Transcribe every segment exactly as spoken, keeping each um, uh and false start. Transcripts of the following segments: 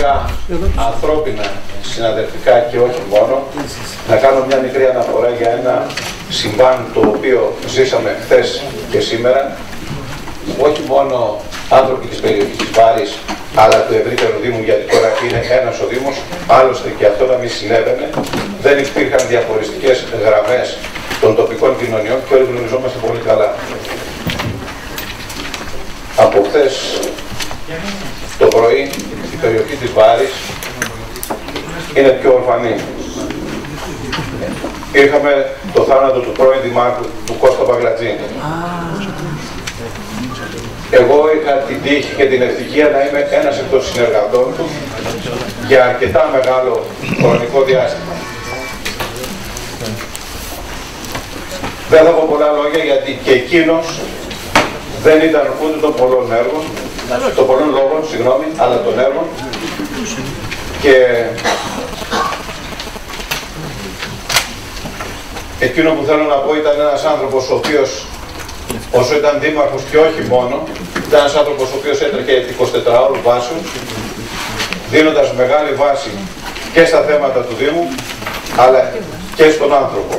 πραγματικά ανθρώπινα, συναδελφικά και όχι μόνο, να κάνω μια μικρή αναφορά για ένα συμβάν το οποίο ζήσαμε χθες και σήμερα. Όχι μόνο άνθρωποι της περιοχής της Βάρης, αλλά του ευρύτερου Δήμου, γιατί τώρα είναι ένας ο Δήμος, άλλωστε και αυτό να μην συνέβαινε. Δεν υπήρχαν διαχωριστικές γραμμές των τοπικών κοινωνιών και όλοι γνωριζόμαστε πολύ καλά. Από χθες το πρωί η περιοχή της Βάρης είναι πιο ορφανή. Είχαμε το θάνατο του πρώην Δημάρχου, του Κώστα Μπαγκλατζή. Εγώ είχα την τύχη και την ευτυχία να είμαι ένας εκ των συνεργατών του για αρκετά μεγάλο χρονικό διάστημα. Δεν θα πω πολλά λόγια γιατί και εκείνος δεν ήταν ούτε των πολλών έργων, των πολλών λόγων, συγγνώμη, αλλά των έργων. Και εκείνο που θέλω να πω ήταν ένας άνθρωπος ο οποίος, όσο ήταν δήμαρχος και όχι μόνο, ήταν ένας άνθρωπος ο οποίος έτρεχε εικοσιτετράωρου βάσεων, δίνοντας μεγάλη βάση και στα θέματα του Δήμου, αλλά και στον άνθρωπο.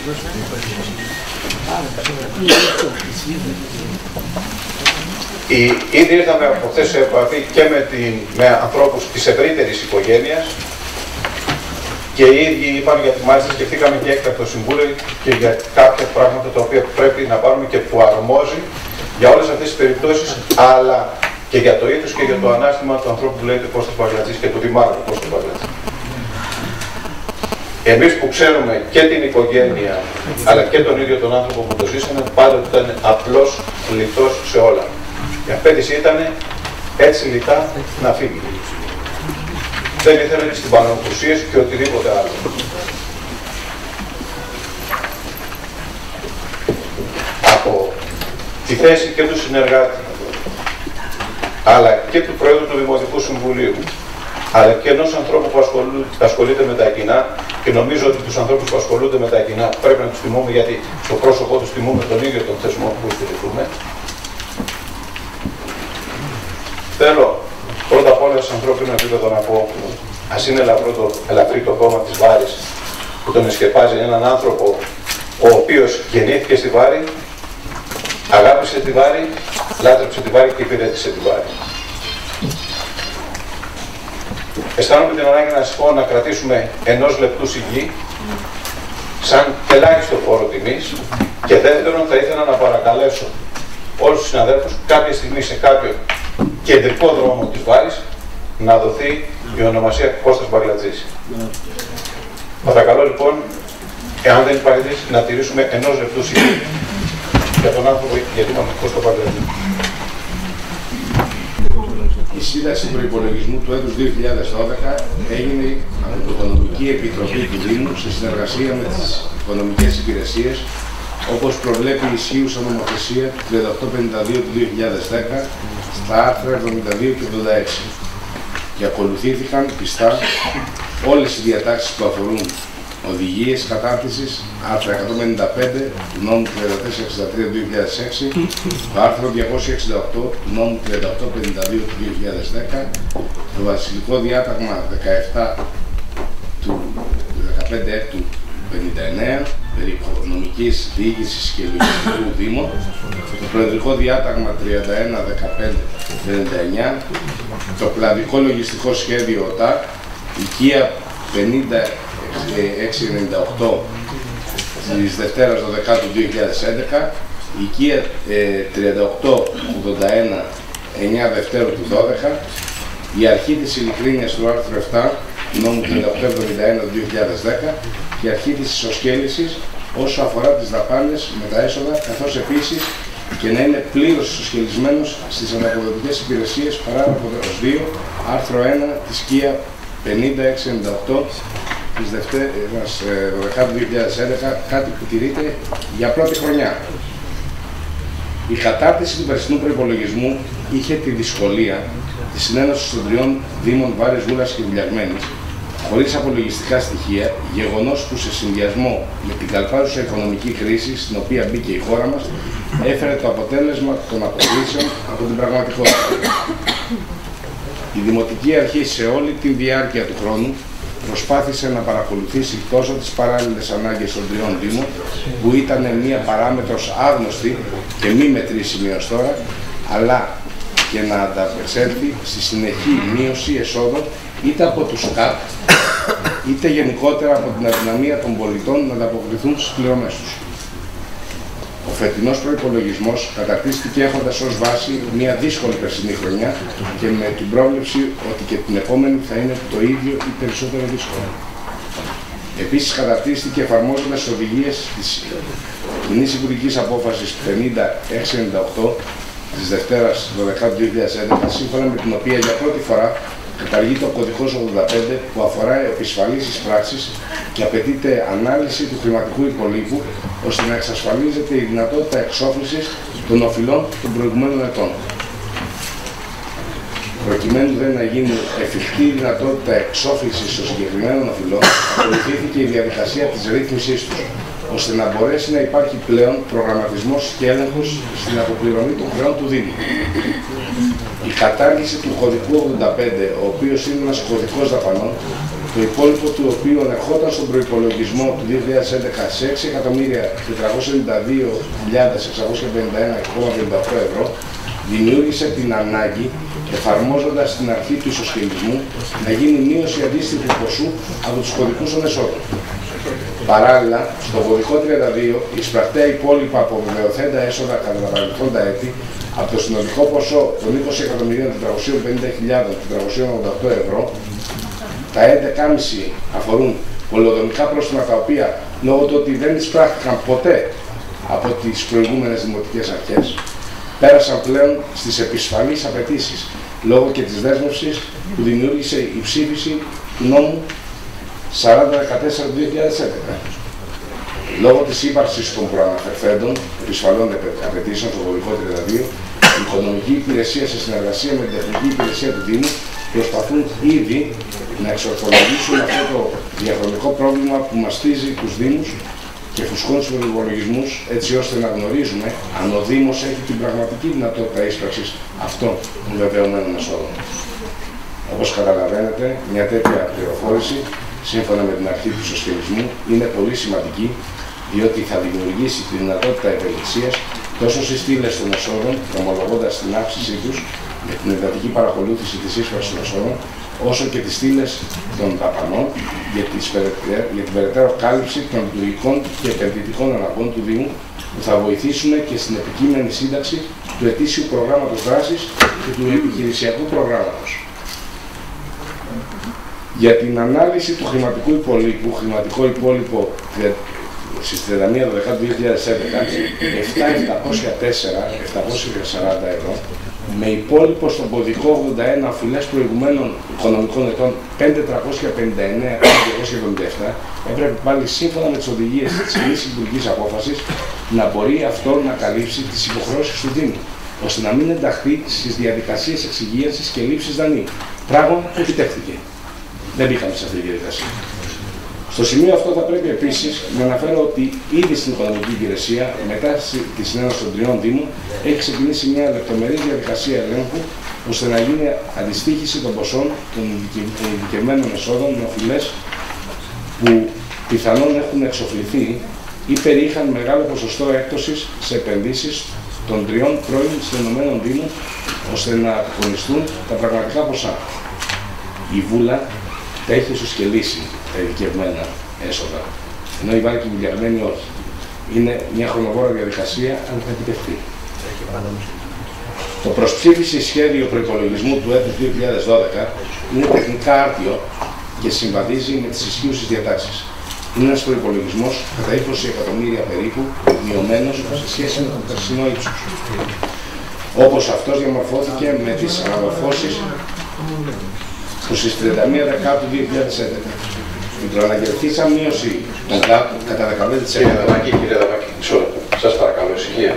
Η, ήδη ήρθαμε από χθες σε επαφή και με, την, με ανθρώπους της ευρύτερης οικογένειας και οι ίδιοι είπαν γιατί μάλιστα σκεφτήκαμε και έκτακτο συμβούλιο και για κάποια πράγματα τα οποία πρέπει να πάρουμε και που αρμόζει για όλες αυτές τις περιπτώσεις, αλλά και για το ήθος και για το ανάστημα του ανθρώπου που λέγεται Κώστας Μπαγκλατζής και του Δημάρχου Κώστα Μπαγκλατζή. Εμείς που ξέρουμε και την οικογένεια αλλά και τον ίδιο τον άνθρωπο που το ζήσαμε, πάντοτε ήταν απλός λιτός σε όλα. Η απέτηση ήταν έτσι λιτά να φύγει. Δεν ήθελε στην πανοκρουσίες και οτιδήποτε άλλο. Από τη θέση και του συνεργάτη, αλλά και του Πρόεδρου του Δημοτικού Συμβουλίου, αλλά και ενός ανθρώπου που ασχολείται με τα κοινά, και νομίζω ότι τους ανθρώπους που ασχολούνται με τα κοινά πρέπει να τους τιμούμε, γιατί στο πρόσωπό τους τιμούμε τον ίδιο τον θεσμό που στηριχθούμε. Θέλω πρώτα απ' όλα σε ανθρώπινο επίπεδο να πω, ας είναι ελαφρύ το, ελαφρύ το κόμμα της Βάρης που τον εσκεπάζει έναν άνθρωπο ο οποίος γεννήθηκε στη Βάρη, αγάπησε τη Βάρη, λάτρεψε τη Βάρη και υπηρέτησε τη Βάρη. Αισθάνομαι την ανάγκη να σας πω να κρατήσουμε ενός λεπτού σιγή σαν ελάχιστο φόρο τιμής, και δεύτερον θα ήθελα να παρακαλέσω όλους τους συναδέλφους κάποια στιγμή σε κάποιο κεντρικό δρόμο της Βάρης να δοθεί η ονομασία Κώστας Μπαγκλατζής. Παρακαλώ λοιπόν, εάν δεν υπάρχει λύση, να τηρήσουμε ενός λεπτού σιγή για τον άνθρωπο, γιατί είπαμε Κώστα Μπαγκλατζή. Η σύνταξη προϋπολογισμού του έτους δύο χιλιάδες δώδεκα έγινε από την Οικονομική Επιτροπή του Δήμου σε συνεργασία με τις οικονομικές υπηρεσίες, όπως προβλέπει η ισχύουσα νομοθεσία του τριάντα οκτώ πενήντα δύο του δύο χιλιάδες δέκα στα άρθρα εβδομήντα δύο και εβδομήντα έξι, και ακολουθήθηκαν πιστά όλες οι διατάξεις που αφορούν οδηγίες κατάρτισης, άρθρα εκατόν πενήντα πέντε του νόμου τριάντα τέσσερα εξήντα τρία του δύο χιλιάδες έξι, το άρθρο διακόσια εξήντα οκτώ του νόμου τριάντα οκτώ πενήντα δύο του δύο χιλιάδες δέκα, το βασιλικό διάταγμα δεκαεπτά του δεκαπέντε έκτου πενήντα εννέα περί οικονομικής διοίκησης και λογιστικού Δήμου, το προεδρικό διάταγμα τριάντα ένα δεκαπέντε πενήντα εννέα, το κλαδικό λογιστικό σχέδιο ΟΤΑ, οικία πενήντα έξι ενενήντα οκτώ της Δευτέρας δώδεκα του δύο χιλιάδες έντεκα, οικία ε, τριάντα οκτώ ογδόντα ένα εννέα Δευτέρου του δώδεκα, η αρχή της ειλικρίνειας του άρθρου επτά νόμου τριάντα οκτώ εβδομήντα ένα του δύο χιλιάδες δέκα και η αρχή της ισοσκέλησης όσο αφορά τις δαπάνες με τα έσοδα, καθώς επίσης και να είναι πλήρως ισοσκελισμένος στις ανταποδοτικές υπηρεσίες, παράγραφο δύο, άρθρο ένα της ΚΙΑ πενήντα έξι ενενήντα οκτώ της Δευτέρας δώδεκα του δύο χιλιάδες έντεκα, κάτι που τηρείται για πρώτη χρονιά. Η κατάρτιση του περσινού προϋπολογισμού είχε τη δυσκολία της συνένωσης των τριών Δήμων Βάρης, Γούρας και Βουλιαγμένης, χωρίς απολογιστικά στοιχεία, γεγονός που σε συνδυασμό με την καλπάζουσα οικονομική κρίση στην οποία μπήκε η χώρα μας, έφερε το αποτέλεσμα των αποκλήσεων από την πραγματικότητα. Η Δημοτική Αρχή σε όλη τη διάρκεια του χρόνου προσπάθησε να παρακολουθήσει τόσο τις παράλληλες ανάγκες των τριών Δήμων, που ήταν μία παράμετρος άγνωστη και μη μετρήσιμη ως τώρα, αλλά και να ανταπεξέλθει στη συνεχή μείωση εσόδων είτε από τους ΚΑΠ, είτε γενικότερα από την αδυναμία των πολιτών να ανταποκριθούν στις πληρωμές τους. Ο φετινός προϋπολογισμός καταρτίστηκε έχοντας ως βάση μια δύσκολη περσινή χρονιά και με την πρόβλεψη ότι και την επόμενη θα είναι το ίδιο ή περισσότερο δύσκολο. Επίσης καταρτίστηκε εφαρμόζοντας τις οδηγίες της Κοινής Υπουργικής Απόφασης πενήντα εξήντα ενενήντα οκτώ της Δευτέρας δώδεκα δύο χιλιάδες έντεκα, σύμφωνα με την οποία για πρώτη φορά καταργείται ο κωδικός ογδόντα πέντε που αφορά επισφαλείς πράξεις και απαιτείται ανάλυση του χρηματικού υπολείπου ώστε να εξασφαλίζεται η δυνατότητα εξόφλησης των οφειλών των προηγουμένων ετών. Προκειμένου δεν να γίνει εφικτή η δυνατότητα εξόφλησης των συγκεκριμένων οφειλών, ακολουθήθηκε η διαδικασία της ρύθμισής τους, ώστε να μπορέσει να υπάρχει πλέον προγραμματισμός και έλεγχος στην αποπληρωμή των χρεών του Δήμου. Η κατάργηση του κωδικού ογδόντα πέντε, ο οποίος είναι ένας κωδικός δαπανών, το υπόλοιπο του οποίου ανερχόταν στον προϋπολογισμό του δύο χιλιάδες έντεκα σε έξι εκατομμύρια τετρακόσιες ενενήντα δύο χιλιάδες εξακόσια πενήντα ένα κόμμα πενήντα οκτώ ευρώ, δημιούργησε την ανάγκη, εφαρμόζοντας την αρχή του ισοσχελισμού, να γίνει μείωση αντίστοιχου ποσού από τους κωδικούς των εσόδων. Παράλληλα, στο κωδικό τριάντα δύο, η σπρακτέα υπόλοιπα από βεβαιωθέντα έσοδα κατά τα παρελθόντα έτη, από το συνολικό ποσό των είκοσι εκατομμυρίων τετρακοσίων πενήντα χιλιάδες τετρακοσίων ογδόντα οκτώ ευρώ, τα έντεκα κόμμα πέντε αφορούν πολεοδομικά πρόστιμα τα οποία, λόγω του ότι δεν εισπράχθηκαν ποτέ από τις προηγούμενες δημοτικές αρχές, πέρασαν πλέον στις επισφαλείς απαιτήσεις, λόγω και της δέσμευσης που δημιούργησε η ψήφιση του νόμου σαράντα δεκατέσσερα του δύο χιλιάδες έντεκα. Λόγω της ύπαρξης των προαναφερθέντων επισφαλών απαιτήσεων στο κωδικό τριάντα δύο, η Οικονομική Υπηρεσία σε συνεργασία με την Τεχνική Υπηρεσία του Δήμου προσπαθούν ήδη να εξορθολογήσουν αυτό το διαχρονικό πρόβλημα που μαστίζει τους Δήμους και φουσκώνει τους προϋπολογισμούς, έτσι ώστε να γνωρίζουμε αν ο Δήμος έχει την πραγματική δυνατότητα ίσπραξης αυτών των βεβαιωμένων εσόδων. Όπως καταλαβαίνετε, μια τέτοια πληροφόρηση, σύμφωνα με την αρχή του ισοσχελισμού, είναι πολύ σημαντική, διότι θα δημιουργήσει τη δυνατότητα ευελιξίας τόσο στις στήλες των εσόδων, ομολογώντας την αύξησή τους με την εντατική παρακολούθηση της ίσπραξης των εσόδων, όσο και τις στήλες των δαπανών για, για την περαιτέρω κάλυψη των λειτουργικών και επενδυτικών αναγκών του Δήμου, που θα βοηθήσουν και στην επικείμενη σύνταξη του ετήσιου προγράμματος δράσης και του επιχειρησιακού προγράμματος. Για την ανάλυση του χρηματικού υπολείπου, χρηματικό υπόλοιπο στις τριάντα μία δεκεμβρίου δύο χιλιάδες έντεκα, επτά χιλιάδες επτακόσια τέσσερα χιλιάδες επτακόσια σαράντα ευρώ, με υπόλοιπο στον κωδικό ογδόντα ένα οφειλές προηγουμένων οικονομικών ετών πέντε χιλιάδες τριακόσια πενήντα εννέα χιλιάδες διακόσια εβδομήντα επτά, έπρεπε πάλι σύμφωνα με τις οδηγίες της Κοινής Υπουργικής Απόφασης να μπορεί αυτό να καλύψει τις υποχρεώσεις του Δήμου, ώστε να μην ενταχθεί στις διαδικασίες εξυγίανσης και λήψης δανείου. Πράγμα που επιτεύχθηκε. Δεν μπήκαμε σε αυτή τη διαδικασία. Στο σημείο αυτό θα πρέπει επίσης να αναφέρω ότι ήδη στην Οικονομική Υπηρεσία, μετά τη συνένωση των τριών Δήμων, έχει ξεκινήσει μια λεπτομερή διαδικασία ελέγχου, ώστε να γίνει αντιστοίχηση των ποσών των ειδικευμένων εσόδων με οφειλές που πιθανόν έχουν εξοφληθεί ή περιείχαν μεγάλο ποσοστό έκπτωσης σε επενδύσεις των τριών πρώην συνενωμένων Δήμων, ώστε να αποκονιστούν τα πραγματικά ποσά. Η Βούλα τα έχει ισοσκελίσει τα ειδικευμένα έσοδα, ενώ η Βάρκη Βουλιαγμένη όχι. Είναι μια χρονοβόρα διαδικασία, αν θα επιτευχθεί. Το προσψήφιση σχέδιο προϋπολογισμού του έτους δύο χιλιάδες δώδεκα είναι τεχνικά άρτιο και συμβαδίζει με τις ισχύουσες διατάξεις. Είναι ένας προϋπολογισμός κατά είκοσι εκατομμύρια περίπου, μειωμένος σε σχέση με το περσινό ύψος. Όπως αυτός διαμορφώθηκε με τις αναμορφώσεις που στις τριάντα μία δεκεμβρίου δύο χιλιάδες έντεκα. Την προαναγγελθήσα μείωση των ΚΑΠ κατά δεκαπέντε τοις εκατό. Κύριε Δαμάκη, κύριε Δαμάκη, μισό λεπτό. Σας παρακαλώ, ησυχία.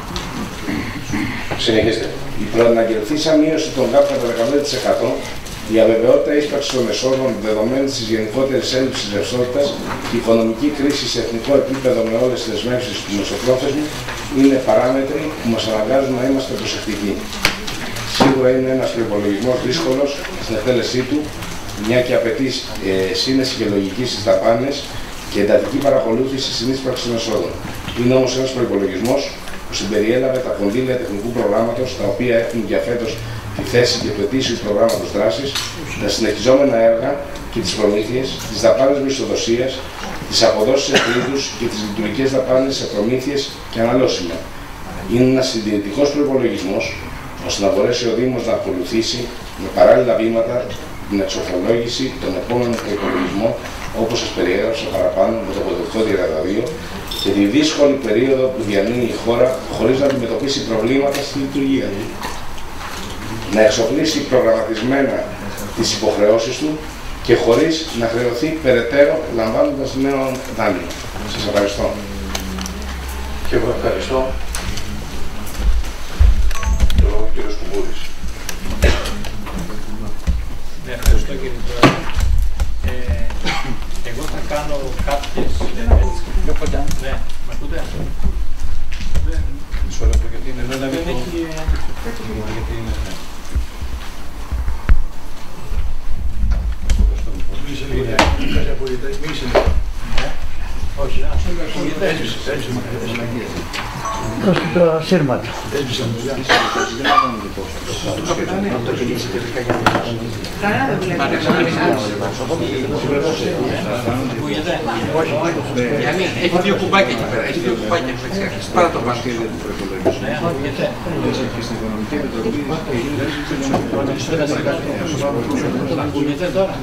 Συνεχίστε. Η προαναγγελθήσα μείωση των ΚΑΠ κατά δεκαπέντε τοις εκατό Η αβεβαιότητα ίσπραξη των εσόδων δεδομένη τη γενικότερη έλλειψη ρευστότητα και η οικονομική κρίση σε εθνικό επίπεδο με όλε τι δεσμεύσει του μεσοπρόθεσμου είναι παράμετροι που μα αναγκάζουν να είμαστε προσεκτικοί. Σίγουρα είναι ένα προπολογισμό δύσκολο στην εκτέλεσή του, μια και απαιτεί ε, σύνεση και λογική στι δαπάνες και εντατική παρακολούθηση στην ίσπραξη των εσόδων. Είναι όμως ένας προϋπολογισμός που συμπεριέλαβε τα κονδύλια τεχνικού προγράμματος, τα οποία έχουν για φέτος τη θέση και του ετήσιου προγράμματος δράσης, τα συνεχιζόμενα έργα και τις προμήθειες, τις δαπάνες μισθοδοσίας, τις αποδόσεις σε τρίτους και τις λειτουργικές δαπάνες σε προμήθειες και αναλώσιμα. Είναι ένας συντηρητικός προϋπολογισμός, ώστε να μπορέσει ο Δήμος να ακολουθήσει με παράλληλα βήματα την εξορθολόγηση των επόμενων προϋπολογισμών, όπως σας περιέγραψα παραπάνω με το Κεντρικό Διεργατορείο και τη δύσκολη περίοδο που διανύει η χώρα χωρίς να αντιμετωπίσει προβλήματα στη λειτουργία του. Να εξοπλίσει προγραμματισμένα τις υποχρεώσεις του και χωρίς να χρεωθεί περαιτέρω λαμβάνοντας νέο δάνειο. Σας ευχαριστώ. Και εγώ ευχαριστώ. Το λόγο ο κύριος Κουμπούρης. Ναι, ευχαριστώ κύριε Πρόεδρε. Ε, εγώ θα κάνω κάποιες... Πιο κοντά. Ναι, με ακούτε? Μισό λεπτό γιατί είναι ένα δεν έχει... γιατί είναι... Μίσε λίγο. Όχι, ακούγεται. Δώστε τα σύρματα. Έχει δύο κουμπάκια εκεί πέρα. Έχει δύο κουμπάκια. Πάρα το πάνω. Ακούγεται τώρα.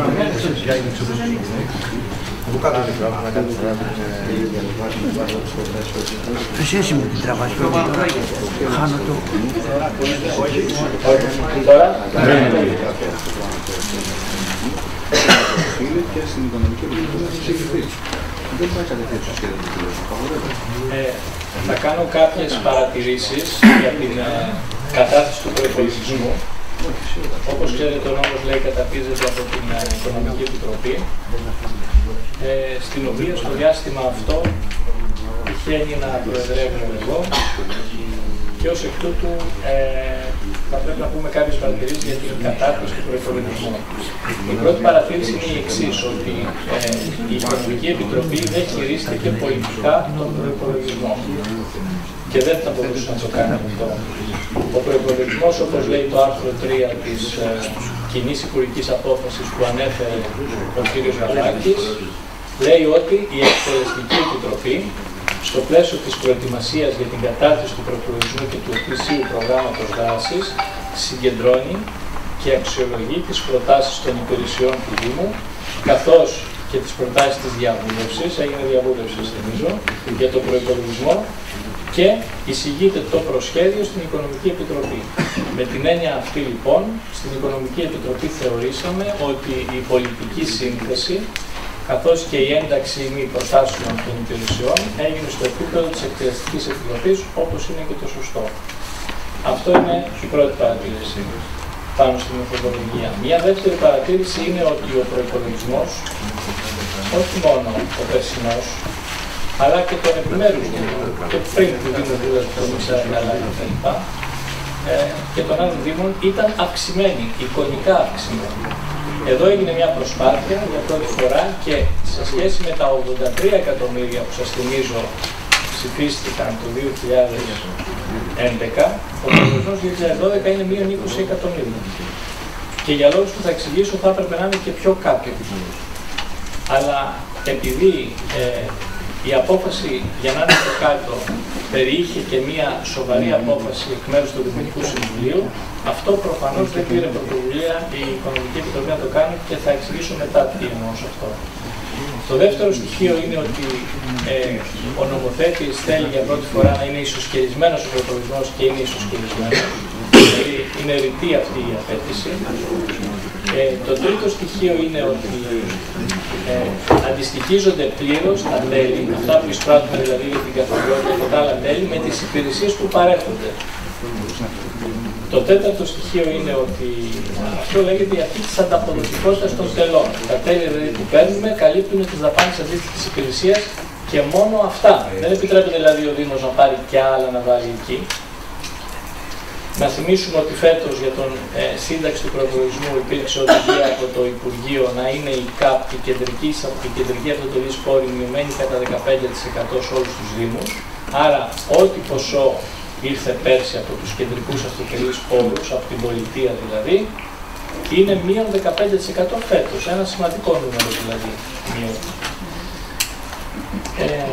Εσύ εσύ με την τραβάς τώρα, χάνω το... Τώρα. Θα κάνω κάποιες παρατηρήσεις για την κατάθεση του προϋπολογισμού. Όπως ξέρετε, ο νόμος λέει καταπίζεται από την Οικονομική Επιτροπή, ε, στην οποία στο διάστημα αυτό τυχαίνει να προεδρεύω εγώ και ως εκ τούτου ε, θα πρέπει να πούμε κάποιες παρατηρήσεις για την κατάρτιση του προϋπολογισμού. Η πρώτη παρατήρηση είναι η εξής, ότι ε, η Οικονομική Επιτροπή δεν χειρίστηκε πολιτικά τον προϋπολογισμό και δεν θα μπορούσε να το κάνει αυτό. Ο προϋπολογισμός, όπως λέει το άρθρο τρία της ε, κοινής υπουργικής απόφασης που ανέφερε ο κ. Γαλάκης, λέει ότι η Εκτελεστική Επιτροπή, στο πλαίσιο της προετοιμασίας για την κατάρτιση του προϋπολογισμού και του ετήσιου προγράμματος δράσης, συγκεντρώνει και αξιολογεί τις προτάσεις των υπηρεσιών του Δήμου, καθώς και τις προτάσεις της διαβούλευσης, έγινε διαβούλευση θυμίζω, για το προϋπολογισμό, και εισηγείται το προσχέδιο στην Οικονομική Επιτροπή. Με την έννοια αυτή λοιπόν, στην Οικονομική Επιτροπή θεωρήσαμε ότι η πολιτική σύνθεση, καθώς και η ένταξη μη προτάσεων των υπηρεσιών, έγινε στο επίπεδο της Εκτελεστικής Επιτροπής, όπως είναι και το σωστό. Αυτό είναι η πρώτη παρατήρηση πάνω στην μεθοδολογία. Μια δεύτερη παρατήρηση είναι ότι ο προϋπολογισμός, όχι μόνο ο περσινός, αλλά και τον επιμέρους και πριν του Δήμου Βούλας που ήξερα καλά κτλ. Ε, και των άλλων Δήμων ήταν αυξημένη, εικονικά αυξημένη. Εδώ έγινε μια προσπάθεια για πρώτη φορά και σε σχέση με τα ογδόντα τρία εκατομμύρια που σας θυμίζω ψηφίστηκαν το δύο χιλιάδες έντεκα, ο προϋπολογισμός δύο χιλιάδες δώδεκα είναι μείον είκοσι εκατομμύρια. Και για λόγους που θα εξηγήσω θα έπρεπε να είναι και πιο κάτω. Αλλά επειδή ε, η απόφαση για να είναι πιο κάτω περιείχε και μια σοβαρή απόφαση εκ μέρους του Δημοτικού Συμβουλίου, αυτό προφανώς δεν πήρε πρωτοβουλία η Οικονομική Επιτροπή να το κάνει και θα εξηγήσω μετά τι εννοώ σε αυτό. Το δεύτερο στοιχείο είναι ότι ε, ο νομοθέτης θέλει για πρώτη φορά να είναι ισοσκελισμένος ο προϋπολογισμός και είναι ισοσκελισμένος. Δηλαδή είναι ρητή αυτή η απέτηση. Ε, το τρίτο στοιχείο είναι ότι ε, αντιστοιχίζονται πλήρως τα τέλη, αυτά που εισπράττουν δηλαδή για την καθολικότητα και τα άλλα τέλη, με τις υπηρεσίες που παρέχονται. Το τέταρτο στοιχείο είναι ότι αυτό λέγεται η αρχή της ανταποδοτικότητας των τελών. Τα τέλη δηλαδή που παίρνουμε καλύπτουν τις δαπάνες αντίστοιχης υπηρεσίας και μόνο αυτά. Δεν επιτρέπεται δηλαδή ο Δήμος να πάρει κι άλλα να βάλει εκεί. Να θυμίσουμε ότι φέτος για τον ε, σύνταξη του προϋπολογισμού υπήρξε οδηγία από το Υπουργείο να είναι η ΚΑΠ, η κεντρική, η κεντρική αυτοτελής πόρη μειωμένη κατά δεκαπέντε τοις εκατό σε όλους τους Δήμους. Άρα, ό,τι ποσό ήρθε πέρσι από τους κεντρικούς αυτοτελείς πόρους, από την πολιτεία δηλαδή, είναι μείον δεκαπέντε τοις εκατό φέτος. Ένα σημαντικό νούμερο δηλαδή. Ε,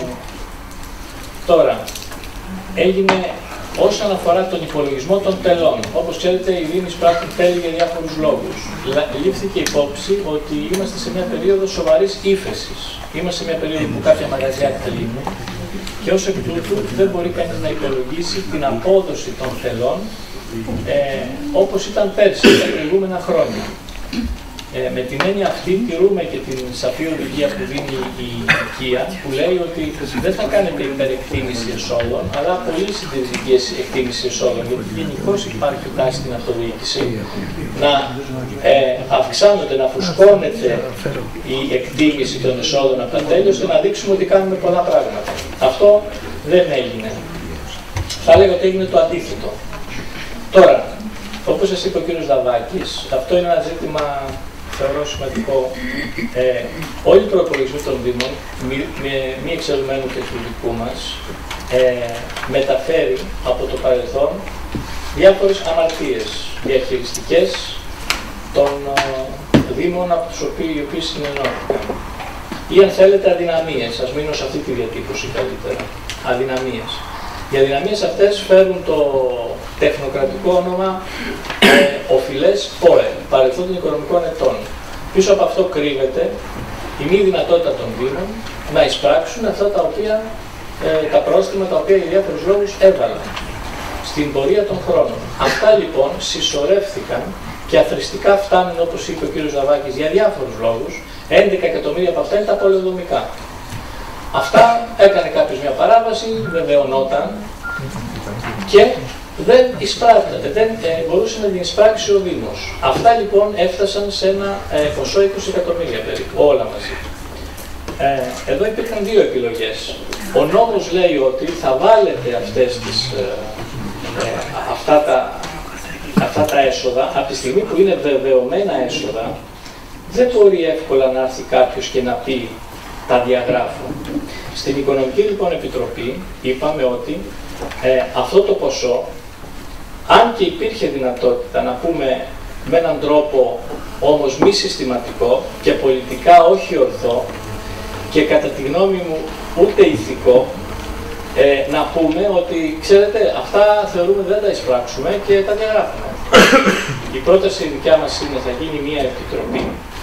τώρα, έγινε όσον αφορά τον υπολογισμό των τελών. Όπως ξέρετε, οι Δήμοι εισπράττουν τέλη για διάφορους λόγους. Λήφθηκε υπόψη ότι είμαστε σε μια περίοδο σοβαρής ύφεσης. Είμαστε σε μια περίοδο που κάποια μαγαζιά κλείνουν και ως εκ τούτου δεν μπορεί κανείς να υπολογίσει την απόδοση των τελών ε, όπως ήταν πέρσι, τα προηγούμενα χρόνια. Ε, με την έννοια αυτή τηρούμε και την σαφή οδηγία που δίνει η οικία, που λέει ότι δεν θα κάνετε υπερεκτίμηση εσόδων, αλλά πολύ συντηρητική εκτίμηση εσόδων, γιατί γενικώς υπάρχει τάση στην αυτοδιοίκηση να ε, αυξάνονται, να φουσκώνεται η εκτίμηση των εσόδων από τα τέλη, ώστε να δείξουμε ότι κάνουμε πολλά πράγματα. Αυτό δεν έγινε. Θα έλεγα ότι έγινε το αντίθετο. Τώρα, όπως σας είπε ο κύριος Δαβάκης, αυτό είναι ένα ζήτημα θεωρώ σημαντικό. Ε, όλοι οι προϋπολογισμοί των Δήμων, μη, μη, μη εξαιρουμένου και του δικού μας, ε, μεταφέρει από το παρελθόν διάφορες αμαρτίες διαχειριστικές των ε, Δήμων από τους οποίους οι οποίοι συνενώθηκαν. Ή αν θέλετε αδυναμίες, ας μείνω σε αυτή τη διατύπωση καλύτερα, αδυναμίες. Οι αδυναμίες αυτές φέρουν το τεχνοκρατικό όνομα ε, οφειλές ΠΟΕ, παρελθόν των οικονομικών ετών. Πίσω από αυτό κρύβεται η μη δυνατότητα των Δήμων να εισπράξουν αυτά τα οποία, ε, τα πρόστιμα τα οποία για διάφορους λόγους έβαλαν στην πορεία των χρόνων. Αυτά λοιπόν συσσωρεύθηκαν και αθροιστικά φτάνουν, όπως είπε ο κ. Δαβάκης, για διάφορους λόγους. έντεκα εκατομμύρια από αυτά είναι τα πολεοδομικά. Αυτά έκανε κάποιος μια παράβαση, βεβαιωνόταν και δεν εισπράττεται, δεν ε, μπορούσε να την εισπράξει ο Δήμος. Αυτά λοιπόν έφτασαν σε ένα ε, ποσό είκοσι εκατομμύρια περίπου, όλα μαζί. Ε, εδώ υπήρχαν δύο επιλογές. Ο νόμος λέει ότι θα βάλετε αυτές τις, ε, ε, αυτά, τα, αυτά τα έσοδα, από τη στιγμή που είναι βεβαιωμένα έσοδα, δεν μπορεί εύκολα να έρθει κάποιος και να πει τα διαγράφω. Στην Οικονομική λοιπόν Επιτροπή είπαμε ότι ε, αυτό το ποσό, αν και υπήρχε δυνατότητα να πούμε με έναν τρόπο όμως μη συστηματικό και πολιτικά όχι ορθό και κατά τη γνώμη μου ούτε ηθικό, ε, να πούμε ότι ξέρετε αυτά θεωρούμε δεν τα εισπράξουμε και τα διαγράφουμε. Η πρόταση δικιά μας είναι θα γίνει μια επιτροπή,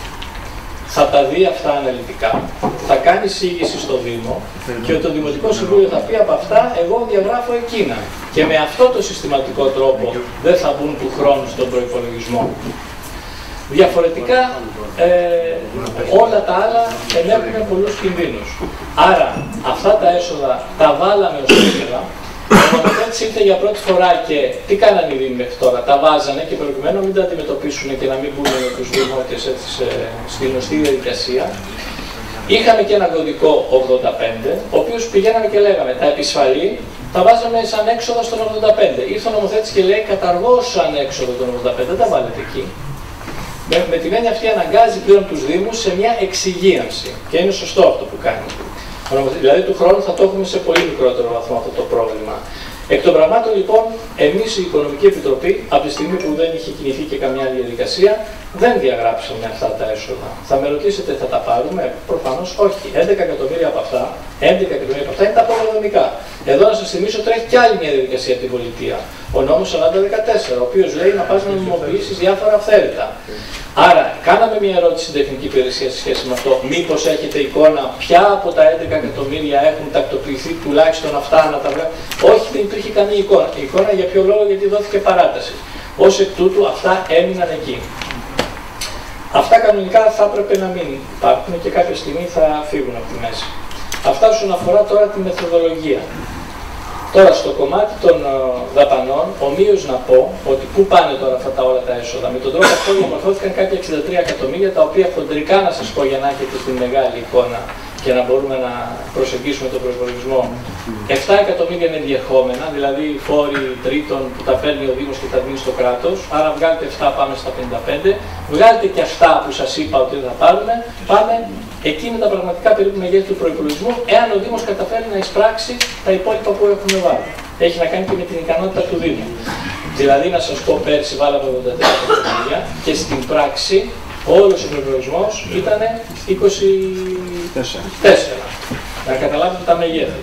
θα τα δει αυτά αναλυτικά, θα κάνει εισήγηση στο Δήμο και το Δημοτικό Συμβούλιο θα πει από αυτά εγώ διαγράφω εκείνα. Και με αυτό το συστηματικό τρόπο δεν θα μπουν του χρόνου στον προϋπολογισμό. Διαφορετικά ε, όλα τα άλλα ενέχουν πολλούς κινδύνους. Άρα αυτά τα έσοδα τα βάλαμε ως έσοδα. Ο νομοθέτης ήρθε για πρώτη φορά και τι κάνανε οι Δήμοι μέχρι τώρα, τα βάζανε και προκειμένου να μην τα αντιμετωπίσουν και να μην μπουν με τους δημότες έτσι στη γνωστή διαδικασία. Είχαμε και ένα κωδικό ογδόντα πέντε, ο οποίος πηγαίναμε και λέγαμε τα επισφαλή τα βάζαμε σαν έξοδα στον ογδόντα πέντε. Ήρθε ο νομοθέτης και λέει καταργώ σαν έξοδο τον ογδόντα πέντε, δεν τα βάλετε εκεί. Με, με την έννοια αυτή αναγκάζει πλέον τους Δήμους σε μια εξυγίανση και είναι σωστό αυτό που κάνει. Δηλαδή του χρόνου θα το έχουμε σε πολύ μικρότερο βαθμό αυτό το πρόβλημα. Εκ των πραγμάτων λοιπόν, εμείς η Οικονομική Επιτροπή, από τη στιγμή που δεν είχε κινηθεί και καμιά διαδικασία, δεν διαγράψαμε αυτά τα έσοδα. Θα με ρωτήσετε, θα τα πάρουμε? Προφανώς όχι. έντεκα εκατομμύρια από αυτά, έντεκα εκατομμύρια από αυτά είναι τα πολεοδομικά. Εδώ να σας θυμίσω τρέχει κι άλλη μια διαδικασία από την πολιτεία. Ο νόμος σαράντα δεκατέσσερα, ο οποίος λέει να πας να νομιμοποιήσεις διάφορα αυθαίρετα. Άρα, κάναμε μια ερώτηση στην τεχνική υπηρεσία σε σχέση με αυτό. Μήπως έχετε εικόνα ποια από τα έντεκα εκατομμύρια έχουν τακτοποιηθεί τουλάχιστον αυτά να τα βγάλουν? Όχι, δεν υπήρχε καμία εικόνα. Η εικόνα για ποιο λόγο? Γιατί δόθηκε παράταση. Ως εκ τούτου αυτά έμειναν εκεί. Αυτά κανονικά θα έπρεπε να μην υπάρχουν και κάποια στιγμή θα φύγουν από τη μέση. Αυτά όσον αφορά τώρα τη μεθοδολογία. Τώρα, στο κομμάτι των δαπανών, ομοίως να πω ότι πού πάνε τώρα αυτά τα όλα τα έσοδα. Με τον τρόπο αυτό διαμορφώθηκαν κάποια εξήντα τρία εκατομμύρια, τα οποία χοντρικά, να σας πω για να έχετε την μεγάλη εικόνα και να μπορούμε να προσεγγίσουμε τον προϋπολογισμό. επτά εκατομμύρια είναι διερχόμενα, δηλαδή φόροι τρίτων που τα παίρνει ο Δήμος και τα δίνει στο κράτος. Άρα βγάλετε επτά, πάμε στα πενήντα πέντε. Βγάλετε και αυτά που σας είπα ότι θα πάρουμε, πάμε. Εκεί είναι τα πραγματικά περίπου μεγέθη του προϋπολογισμού, εάν ο Δήμος καταφέρει να εισπράξει τα υπόλοιπα που έχουμε βάλει. Έχει να κάνει και με την ικανότητα του Δήμου. Δηλαδή, να σας πω, πέρσι βάλαμε ογδόντα τρία εκατομμύρια και στην πράξη όλος ο προϋπολογισμός ήταν είκοσι τέσσερα. Να καταλάβετε τα μεγέθη.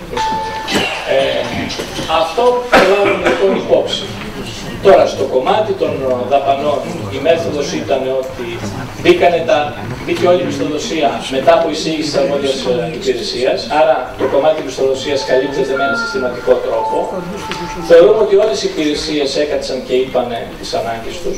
Ε, αυτό το λάβουμε λοιπόν υπόψη. Τώρα, στο κομμάτι των δαπανών, η μέθοδος ήταν ότι μπήκανε τα, μπήκε όλη η μισθοδοσία μετά από εισήγηση της αρμόδιας υπηρεσίας, άρα το κομμάτι της μισθοδοσίας καλύπτεται με ένα συστηματικό τρόπο. Θεωρούμε ότι όλες οι υπηρεσίες έκατσαν και είπανε τις ανάγκες τους.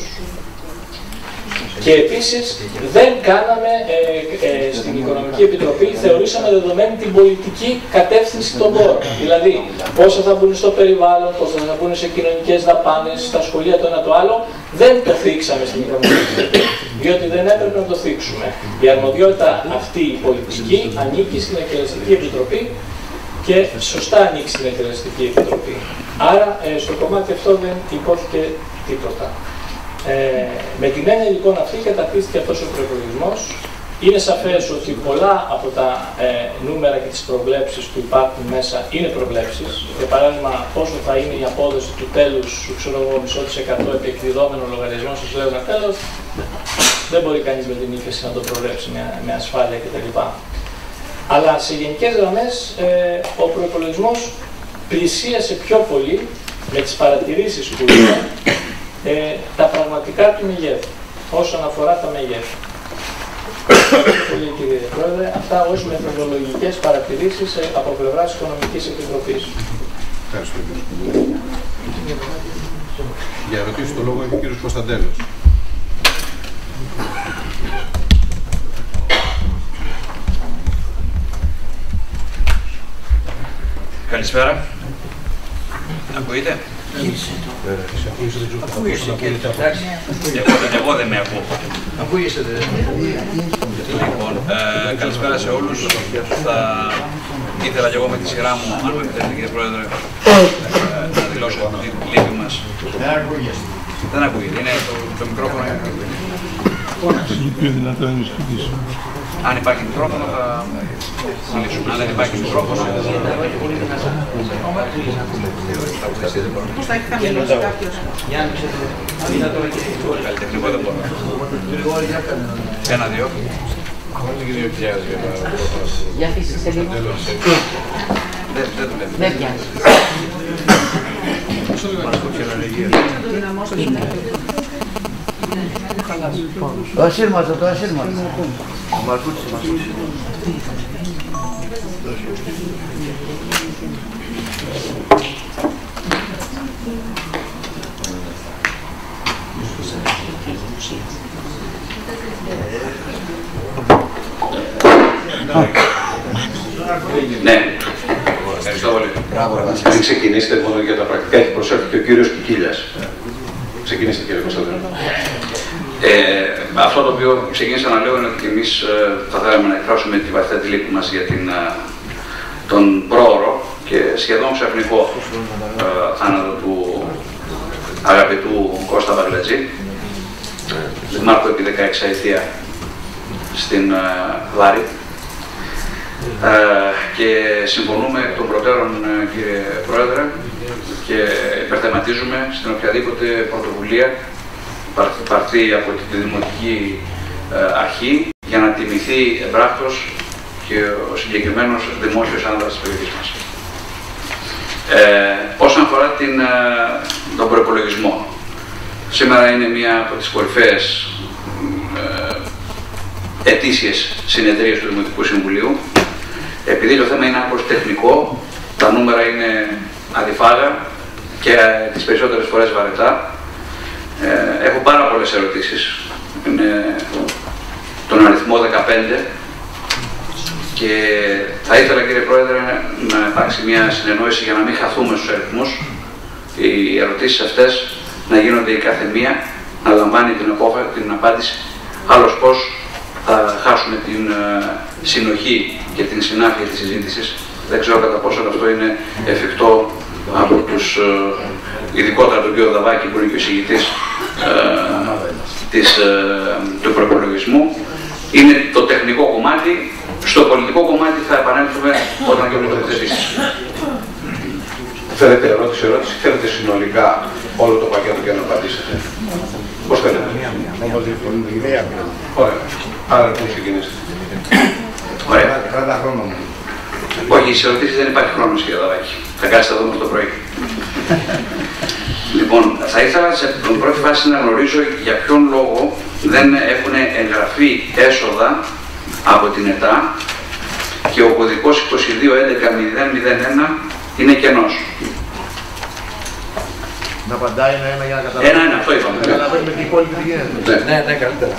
Και επίσης δεν κάναμε ε, ε, στην Οικονομική Επιτροπή, θεωρήσαμε δεδομένη την πολιτική κατεύθυνση των πόρων. Δηλαδή, πόσα θα μπουν στο περιβάλλον, πόσα θα μπουν σε κοινωνικές δαπάνες, στα σχολεία το ένα το άλλο, δεν το θίξαμε στην Οικονομική Επιτροπή, διότι δεν έπρεπε να το θίξουμε. Η αρμοδιότητα αυτή η πολιτική ανήκει στην Εκτελεστική Επιτροπή και σωστά ανήκει στην Εκτελεστική Επιτροπή. Άρα, ε, στο κομμάτι αυτό δεν υπόθηκε τίποτα. Ε, με την έννοια λοιπόν αυτή καταρτίστηκε αυτός ο προϋπολογισμός. Είναι σαφές ότι πολλά από τα ε, νούμερα και τις προβλέψεις που υπάρχουν μέσα είναι προβλέψεις. Για παράδειγμα, πόσο θα είναι η απόδοση του τέλους, ξέρω εγώ, μισό της εκατό επεκδιδόμενων λογαριασμών, σας λέω ένα τέλος, δεν μπορεί κανείς με την ύφεση να το προβλέψει με, με ασφάλεια κτλ. Αλλά σε γενικές γραμμές ε, ο προϋπολογισμός πλησίασε πιο πολύ με τις παρατηρήσεις που είχα Ε, τα πραγματικά του μεγέθη, όσον αφορά τα μεγέθη. Ευχαριστώ πολύ κύριε Πρόεδρε. Αυτά ως μεθοδολογικές παρατηρήσεις ε, από πλευράς της Οικονομικής Επιτροπής. Ευχαριστώ κύριε. Για ερωτήσεις το λόγο έχει ο κύριος Κωνσταντέλος. Καλησπέρα. Ακούγεται? Ακούγεσαι κύριε. Εγώ δεν με ακούω. Ακούγεσαι δε. Λοιπόν, ε, καλησπέρα σε όλους. Θα ήθελα και εγώ με τη σειρά μου, αν με επιτρέπετε κύριε Πρόεδρε, ε, να δηλώσω την λύπη μας. Δεν ακούγεσαι. Δεν ακούγεται, είναι το, το μικρόφωνο. Αν υπάρχει μικρόφωνο θα μιλήσουμε. Αν δεν υπάρχει μικρόφωνο πώς θα έχει χαμηλώσει κάποιος? καλλιτεχνικό δεν μπορώ. Ένα, δύο. Για αφήσεις σε λίγο. Δεν πιάνει. Το ασύρματο, το ασύρματο. Μαρκούτσι, μαρκούτσι. Ναι. Ευχαριστώ πολύ. Πριν ξεκινήσετε μόνο για τα πρακτικά, έχει προσέλθει και ο κύριος Κικίλιας. Ξεκινήστε κύριε Κωνσταντέλο. Ε, αυτό το οποίο ξεκίνησα να λέω είναι ότι εμείς ε, θα θέλαμε να εκφράσουμε τη βαθιά τη λύπη μας για την, ε, τον πρόωρο και σχεδόν ξαφνικό ε, θάνατο του αγαπητού Κώστα Μπαγκλατζή, δημάρχου επί δεκαεξαετία στην ε, Βάρη. Ε, και συμφωνούμε εκ των προτέρων, κύριε Πρόεδρε, και υπερθεματίζουμε στην οποιαδήποτε πρωτοβουλία πάρθει από τη Δημοτική ε, Αρχή για να τιμηθεί εμπράκτος και ο συγκεκριμένος δημόσιος άνδρας της περιοχής μας. Ε, όσον αφορά την, ε, τον προϋπολογισμό, σήμερα είναι μία από τις κορυφαίες ε, ετήσιες συνεδρίες του Δημοτικού Συμβουλίου. Επειδή το θέμα είναι άκρως τεχνικό, τα νούμερα είναι αδιφάγα και ε, τις περισσότερες φορές βαρετά. Ε, έχω πάρα πολλές ερωτήσεις. Είναι τον αριθμό δεκαπέντε και θα ήθελα, κύριε Πρόεδρε, να υπάρξει μια συνεννόηση για να μην χαθούμε στους αριθμούς. Οι ερωτήσεις αυτές να γίνονται η κάθε μία, να λαμβάνει την, απόφα, την απάντηση. Άλλως πώς θα χάσουμε την uh, συνοχή και την συνάφεια της συζήτησης. Δεν ξέρω κατά πόσο αυτό είναι εφικτό από τους, uh, ειδικότερα τον κύριο Δαβάκη, που είναι και ο εισηγητής uh, της, uh, του προπολογισμού. Είναι το τεχνικό κομμάτι. Στο πολιτικό κομμάτι θα επανέλθουμε όταν και το θεσπίσεις. Θέλετε ερώτηση, ερώτηση, θέλετε συνολικά όλο το πακέτο και να απαντήσετε. Πώς θέλετε. Ωραία. Άρα πού ξεκινήσετε. Ωραία. Κράτα χρόνο μου. Όχι, σε ερωτήσεις δεν υπάρχει χρόνος, κύριε Δαβάκη. Θα κάτσετε εδώ μέχρι το πρωί. Λοιπόν, θα ήθελα σε πρώτη φάση να γνωρίζω για ποιον λόγο δεν έχουν εγγραφεί έσοδα από την ΕΤΑ και ο κωδικός είκοσι δύο έντεκα μηδέν μηδέν ένα είναι κενός. Να απαντάει ένα-ένα για να καταλάβουμε. Ένα-ένα, αυτό είπαμε. Να καταλαβαίνουμε την υπόλοιπη τι γίνεται. Ναι, ναι, καλύτερα.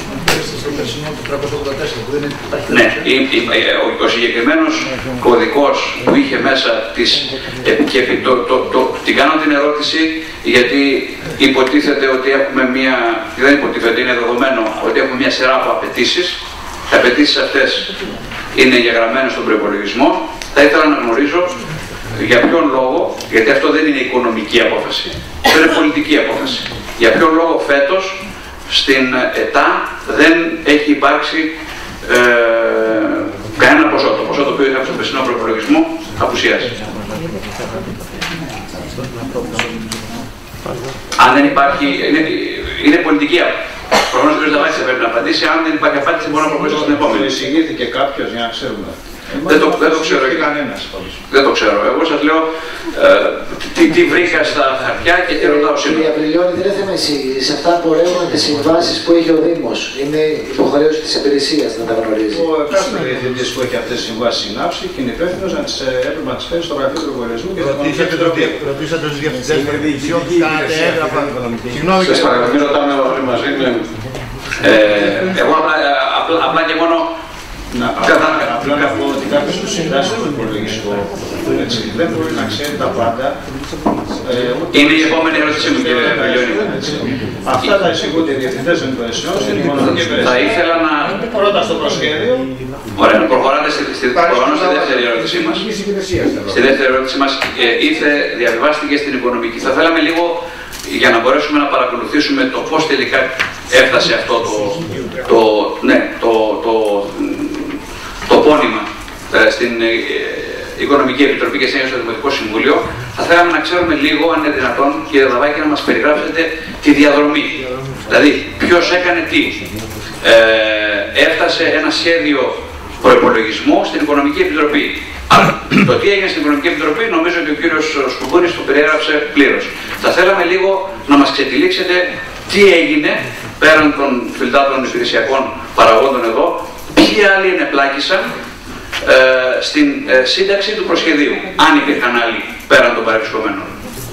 Ναι, ο, ο συγκεκριμένος κωδικός που είχε μέσα τις, και το, το, το, την κάνω την ερώτηση γιατί υποτίθεται ότι έχουμε μία, δεν υποτίθεται, είναι δεδομένο ότι έχουμε μία σειρά από απαιτήσεις. Οι απαιτήσεις αυτές είναι εγγεγραμμένες στον προϋπολογισμό. Θα ήθελα να γνωρίζω για ποιον λόγο, γιατί αυτό δεν είναι οικονομική απόφαση, αυτό είναι πολιτική απόφαση. Για ποιον λόγο φέτος στην ΕΤΑ δεν έχει υπάρξει ε, κανένα ποσό. Το ποσό το οποίο είχαμε στο περσινό προϋπολογισμό απουσιάζει. Αν δεν υπάρχει, είναι, είναι πολιτική απόφαση. Προφανώς ο κ. Δαβάκης θα πρέπει να απαντήσει. Αν δεν υπάρχει απάντηση, μπορούμε να προχωρήσουμε στην επόμενη. Εισηγήθηκε κάποιος για να ξέρουμε. Δεν το, δεν το ξέρω. Κανένας. Δεν το ξέρω. Εγώ σας λέω ε, τι, τι βρήκα στα χαρτιά και τι ρωτάω σήμερα. Κύριε Απριλιώνη, δεν είναι θέμα εισήγησης. Αυτά απορρέουν τις συμβάσεις που έχει ο Δήμος. Είναι υποχρέωση της υπηρεσίας να τα γνωρίζει. Ο εκάστοτε διευθυντής που έχει αυτές τις συμβάσεις συνάψει και είναι υπεύθυνος να τις έπρεπε να τις φέρει στο γραφείο του προπολογισμού και στην Οικονομική Επιτροπή. Ρωτήσατε τους διευθυντές των υπηρεσιών, κάνατε έγγραφα. Συγγνώμη, Σας παρακαλώ, μην ρωτάμε όλοι μαζί. Εγώ απλά και μόνο Να, απλά να πω ότι κάποιος που συντάσσει τον υπολογισμό δεν μπορεί να ξέρει τα πάντα. Ε, είναι η επόμενη ερώτησή μου, κύριε Απριλιώνη. Αυτά τα εισηγούνται οι διευθυντές των υπηρεσιών στην Οικονομική Υπηρεσία. Θα ήθελα να... Πρώτα στο προσχέδιο. Ωραία, να προχωράτε στη, στη, προφανώς στη δεύτερη ερώτησή μας. Στη δεύτερη ερώτησή μας ε, ήρθε, διαβιβάστηκε στην οικονομική. Θα θέλαμε λίγο για να μπορέσουμε να παρακολουθήσουμε το πώς τελικά έφτασε αυτό το, το, ναι, το, το, το πόνημα ε, στην ε, Οικονομική Επιτροπή και στο Δημοτικό Συμβούλιο. Θα θέλαμε να ξέρουμε λίγο, αν είναι δυνατόν, κύριε Δαβάκη, να μας περιγράψετε τη διαδρομή. Δηλαδή, ποιος έκανε τι. Ε, έφτασε ένα σχέδιο προϋπολογισμού στην Οικονομική Επιτροπή. Αλλά το τι έγινε στην Οικονομική Επιτροπή, νομίζω ότι ο κύριος Σκουμπούρης το περιέγραψε πλήρως. Θα θέλαμε λίγο να μας ξετυλίξετε τι έγινε πέραν των φιλτάτων υπηρεσιακών παραγόντων εδώ, ποιοι άλλοι ενεπλάκησαν ε, στην ε, σύνταξη του προσχεδίου, αν υπήρχαν άλλοι πέραν των παρευρισκομένων.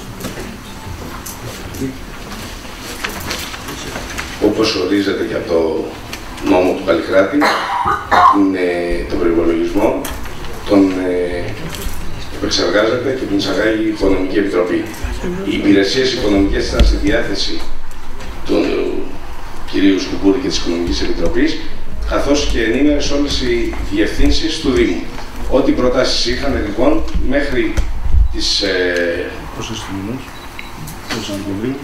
Όπως ορίζεται και από το νόμο του Καλλικράτη, είναι τον προϋπολογισμό, τον ε, επεξεργάζεται και τον εισαγάγει η Οικονομική Επιτροπή. Οι υπηρεσίες οικονομικές ήταν στη διάθεση του κυρίου Σκουμπούρη και της Οικονομικής Επιτροπής, καθώς και ενήμερες όλες οι διευθύνσεις του Δήμου. Ό,τι προτάσεις είχαν λοιπόν μέχρι τις... Ε, πόσες μήνες, πόσες Δεκεμβρίου.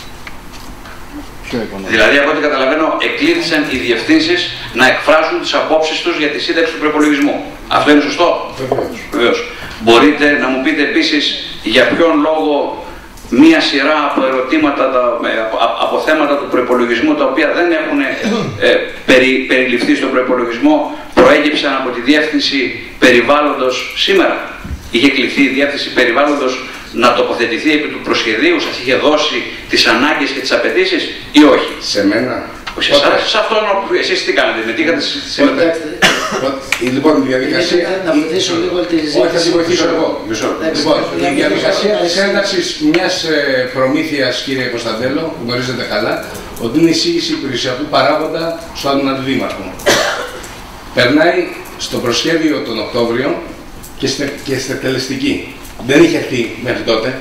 Δηλαδή, από ό,τι καταλαβαίνω, εκλήθησαν οι διευθύνσεις να εκφράσουν τις απόψεις τους για τη σύνταξη του προϋπολογισμού. Αυτό είναι σωστό? Βεβαίως. Μπορείτε να μου πείτε επίσης για ποιον λόγο μία σειρά από ερωτήματα, από, από θέματα του προϋπολογισμού, τα οποία δεν έχουν ε, περι, περιληφθεί στον προϋπολογισμό, προέκυψαν από τη Διεύθυνση Περιβάλλοντος σήμερα? Είχε κληθεί η Διεύθυνση Περιβάλλοντος να τοποθετηθεί επί του προσχεδίου, σας είχε δώσει τις ανάγκες και τις απαιτήσεις ή όχι? Σε μένα. Όχι σε εσάς, σε αυτόν που εσείς τι κάνετε, με τι είχατε συμμετέχει? Λοιπόν, η διαδικασία... Να βοηθήσω λίγο τη συζήτηση. Όχι, θα τη βοηθήσω εγώ. Λοιπόν, η διαδικασία της ένταξης μιας προμήθειας, κύριε Κωνσταντέλο, που γνωρίζετε καλά, ότι είναι εισήγηση υπηρεσιακού παράγοντα στον αντιδήμαρχο. Περνάει στο προσχέδιο τον Οκτώβριο και στην και στην εκτελεστική. Δεν είχε έρθει μέχρι τότε.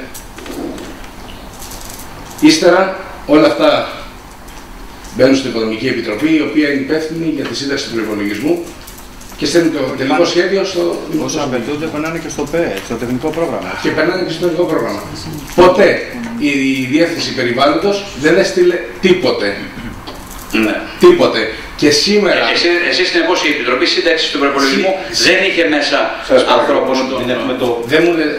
Ύστερα όλα αυτά μπαίνουν στην Οικονομική Επιτροπή, η οποία είναι υπεύθυνη για τη σύνταξη του προϋπολογισμού και στέλνει το τελικό σχέδιο στο Δημοτικό Όσα απαιτούνται περνάνε και στο ΠΕ, στο τεχνικό πρόγραμμα. Και περνάνε και στο τεχνικό πρόγραμμα. Ποτέ η Διεύθυνση Περιβάλλοντος δεν έστειλε τίποτε. Ναι. Τίποτε. Και σήμερα. Ε, εσύ, εσύ συνεπώς η Επιτροπή Σύνταξης του Προϋπολογισμού δεν είχε μέσα ανθρώπους. Δεν μου λέει.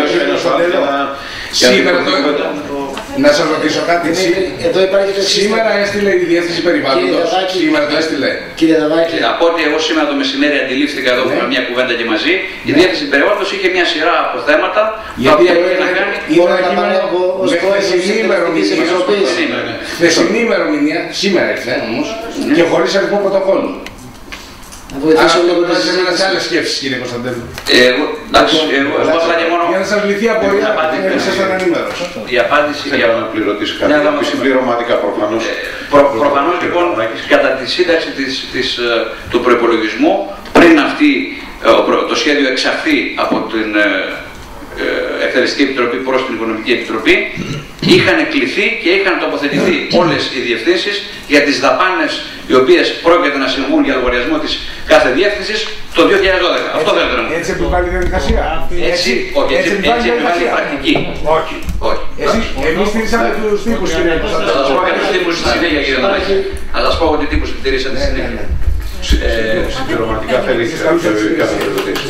Σήμερα το να σας ρωτήσω κάτι. Εδώ υπάρχει το σήμερα έστειλε η Διεύθυνση Περιβάλλοντος. Σήμερα το έστειλε. Κύριε Δαβάκη. Από ό,τι εγώ σήμερα το μεσημέρι αντιλήφθηκα εδώ με μια κουβέντα και μαζί, η Διεύθυνση Περιβάλλοντος είχε μια σειρά από θέματα τα οποία είχε να κάνει. Μπορώ να παρέμβω ως πρόεδρος της Εκτελεστικής Επιτροπής. Με σημεία ημερομηνία, σήμερα ήρθε όμως, και χωρίς αριθμό πρωτοκόλλου. Να βοηθήσω λίγο να σας σε άλλες σκέψεις, κύριε Κωνσταντέλου. Εγώ, εντάξει, εγώ απλά και μόνο... Για να σας λυθεί απορία, να ήσασταν ενήμερος. Η απάντηση... Δεν θέλω να πληρωτήσω κάτι, συμπληρωματικά προφανώς. Προφανώς λοιπόν, κατά τη σύνταξη του προϋπολογισμού, πριν αυτή το σχέδιο εξαχθεί από την Εκτελεστική Επιτροπή προς την Οικονομική Επιτροπή, είχαν κληθεί και είχαν τοποθετηθεί όλες οι διευθύνσεις για τις δαπάνες οι οποίες πρόκειται να συμβούν για λογαριασμό της κάθε διεύθυνσης το δύο χιλιάδες δώδεκα. Αυτό θέλετε να μου πείτε. Έτσι επιβάλλει η διαδικασία. Έτσι, όχι, έτσι επιβάλλει η πρακτική. Όχι. Εμείς στηρίσαμε τους τύπους, κύριε Κωνσταντέλου. Θα σας πω για τους τύπους στη συνέχεια, κύριε Δαβάκη. Θα σας πω ότι τύπους τηρήσατε στη συνέχεια. Συμπληρωματικά θέλει κάθε ερωτήση.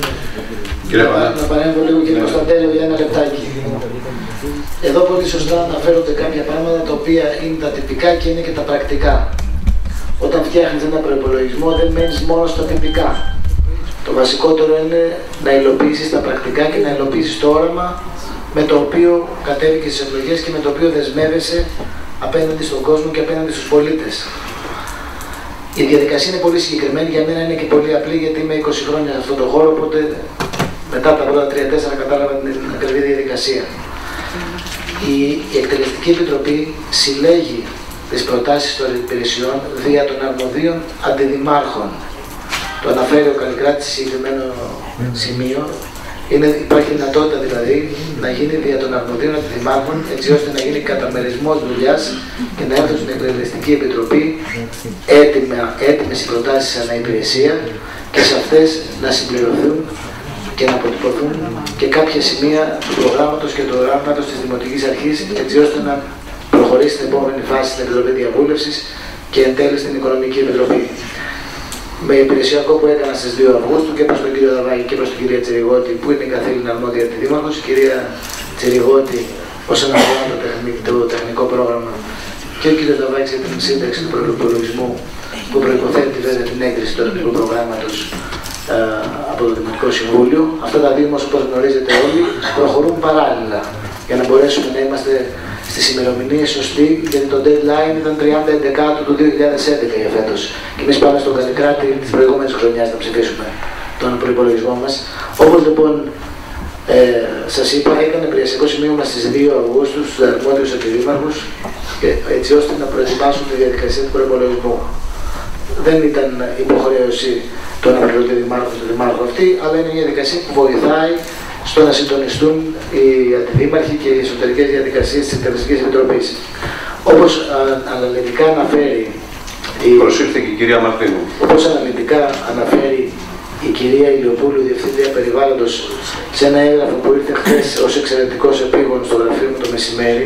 Να παρέμβω λίγο, κύριε Κωνσταντέλου, για ένα λεπτάκι. Εδώ πολύ σωστά αναφέρονται κάποια πράγματα τα οποία είναι τα τυπικά και είναι και τα πρακτικά. Όταν φτιάχνεις ένα προϋπολογισμό δεν μένεις μόνο στα τυπικά. Το βασικότερο είναι να υλοποιήσεις τα πρακτικά και να υλοποιήσεις το όραμα με το οποίο κατέβηκες στις εκλογές και με το οποίο δεσμεύεσαι απέναντι στον κόσμο και απέναντι στους πολίτες. Η διαδικασία είναι πολύ συγκεκριμένη, για μένα είναι και πολύ απλή γιατί είμαι είκοσι χρόνια σε αυτόν τον χώρο, οπότε μετά τα πρώτα τρία τέσσερα κατάλαβα την ακριβή διαδικασία. Η, η Εκτελεστική Επιτροπή συλλέγει τις προτάσεις των υπηρεσιών δια των αρμοδίων αντιδημάρχων. Το αναφέρει ο Καλλικράτης σε συγκεκριμένο σημείο. Είναι, υπάρχει δυνατότητα δηλαδή να γίνει δια των αρμοδίων αντιδημάρχων έτσι ώστε να γίνει καταμερισμός δουλειάς και να έρθουν στην Εκτελεστική Επιτροπή έτοιμα, έτοιμες οι προτάσεις ανά υπηρεσία και σε αυτές να συμπληρωθούν και να αποτυπωθούν και κάποια σημεία του προγράμματος και του οράματος της Δημοτικής Αρχής έτσι ώστε να προχωρήσει στην επόμενη φάση στην Επιτροπή Διαβούλευσης και εν τέλει στην Οικονομική Επιτροπή. Με υπηρεσιακό που έκανα στις δύο Αυγούστου και προς τον κύριο Δαβάκη και προς την κυρία Τσεριγώτη που είναι η καθήλυνα αρμόδια αντιδήμαρχος, η κυρία Τσεριγώτη όσον αφορά το, το τεχνικό πρόγραμμα και ο κύριος Δαβάκης για την σύνταξη του προϋπολογισμού που προϋποθέτει βέβαια την έγκριση του τεχνικού προγράμματος από το Δημοτικό Συμβούλιο. Αυτά τα δύο, όπως γνωρίζετε όλοι, προχωρούν παράλληλα για να μπορέσουμε να είμαστε στις ημερομηνίες σωστοί, γιατί το deadline ήταν τριάντα έντεκα του δύο χιλιάδες έντεκα για φέτος. Και εμείς πάμε στον Καλλικράτη της προηγούμενης χρονιάς να ψηφίσουμε τον προϋπολογισμό μας. Όπως λοιπόν ε, σας είπα, έκανε πλησιακό σημείωμα στις δύο Αυγούστου στους αρμόδιους αντιδήμαρχους, έτσι ώστε να προετοιμάσουν τη διαδικασία του προϋπολογισμού. Δεν ήταν υποχρέωση το να πληρωθεί δημάρχος του δημάρχου αυτή, αλλά είναι μια διαδικασία που βοηθάει στο να συντονιστούν οι αντιδήμαρχοι και οι εσωτερικές διαδικασίες της Εκτελεστικής Επιτροπής. Όπως αναλυτικά αναφέρει η... Προσήλθε και η κυρία Μαρτίνου. Όπως αναλυτικά αναφέρει η κυρία Ηλιοπούλου, Διευθύντρια Περιβάλλοντος, σε ένα έγγραφο που ήρθε χθες ως εξαιρετικός επίγον στο γραφείο μου το μεσημέρι,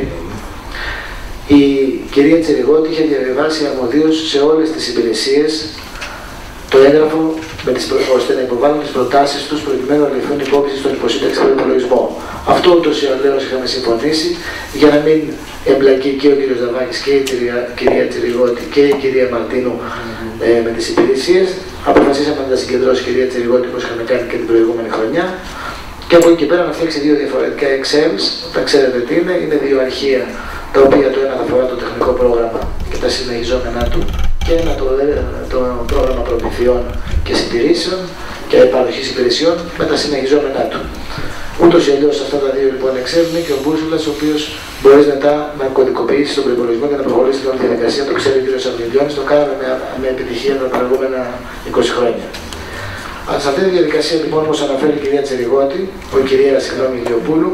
η κυρία Τσεριγώτη είχε διαβιβάσει αρμοδίως σε όλες τις υπηρεσίες το έγγραφο με τις, ώστε να υποβάλουν τις προτάσεις τους προκειμένου να ληφθούν υπόψη στον υποσύνταξη προϋπολογισμό. Αυτό ούτως ή άλλως είχαμε συμφωνήσει για να μην εμπλακεί και ο κύριος Δαβάκης και η κυρία, κυρία Τσεριγώτη και η κυρία Μαρτίνου ε, με τις υπηρεσίες. Αποφασίσαμε να τα συγκεντρώσει η κυρία Τσεριγώτη όπως είχαμε κάνει και την προηγούμενη χρονιά. Και από εκεί και πέρα να φτιάξει δύο διαφορετικά Excels. Τα ξέρετε τι είναι, είναι δύο αρχεία τα οποία το ένα θα αφορά το τεχνικό πρόγραμμα και τα συνεχιζόμενά του και ένα το, το πρόγραμμα προμηθειών και συντηρήσεων και παροχής υπηρεσιών με τα συνεχιζόμενά του. Ούτως ή αλλιώς αυτά τα δύο λοιπόν εξέρουν και ο Μπούσουλας, ο οποίος μπορεί μετά να κωδικοποιήσει τον προϋπολογισμό και να προχωρήσει την διαδικασία. Το ξέρει ο κ. Σαρδιλιώνης, το κάναμε με, με επιτυχία τα προηγούμενα είκοσι χρόνια. Σε αυτή τη διαδικασία, λοιπόν, όπως αναφέρει η κυρία Τσεριγότη, η κυρία συγγνώμη Ηλιοπούλου,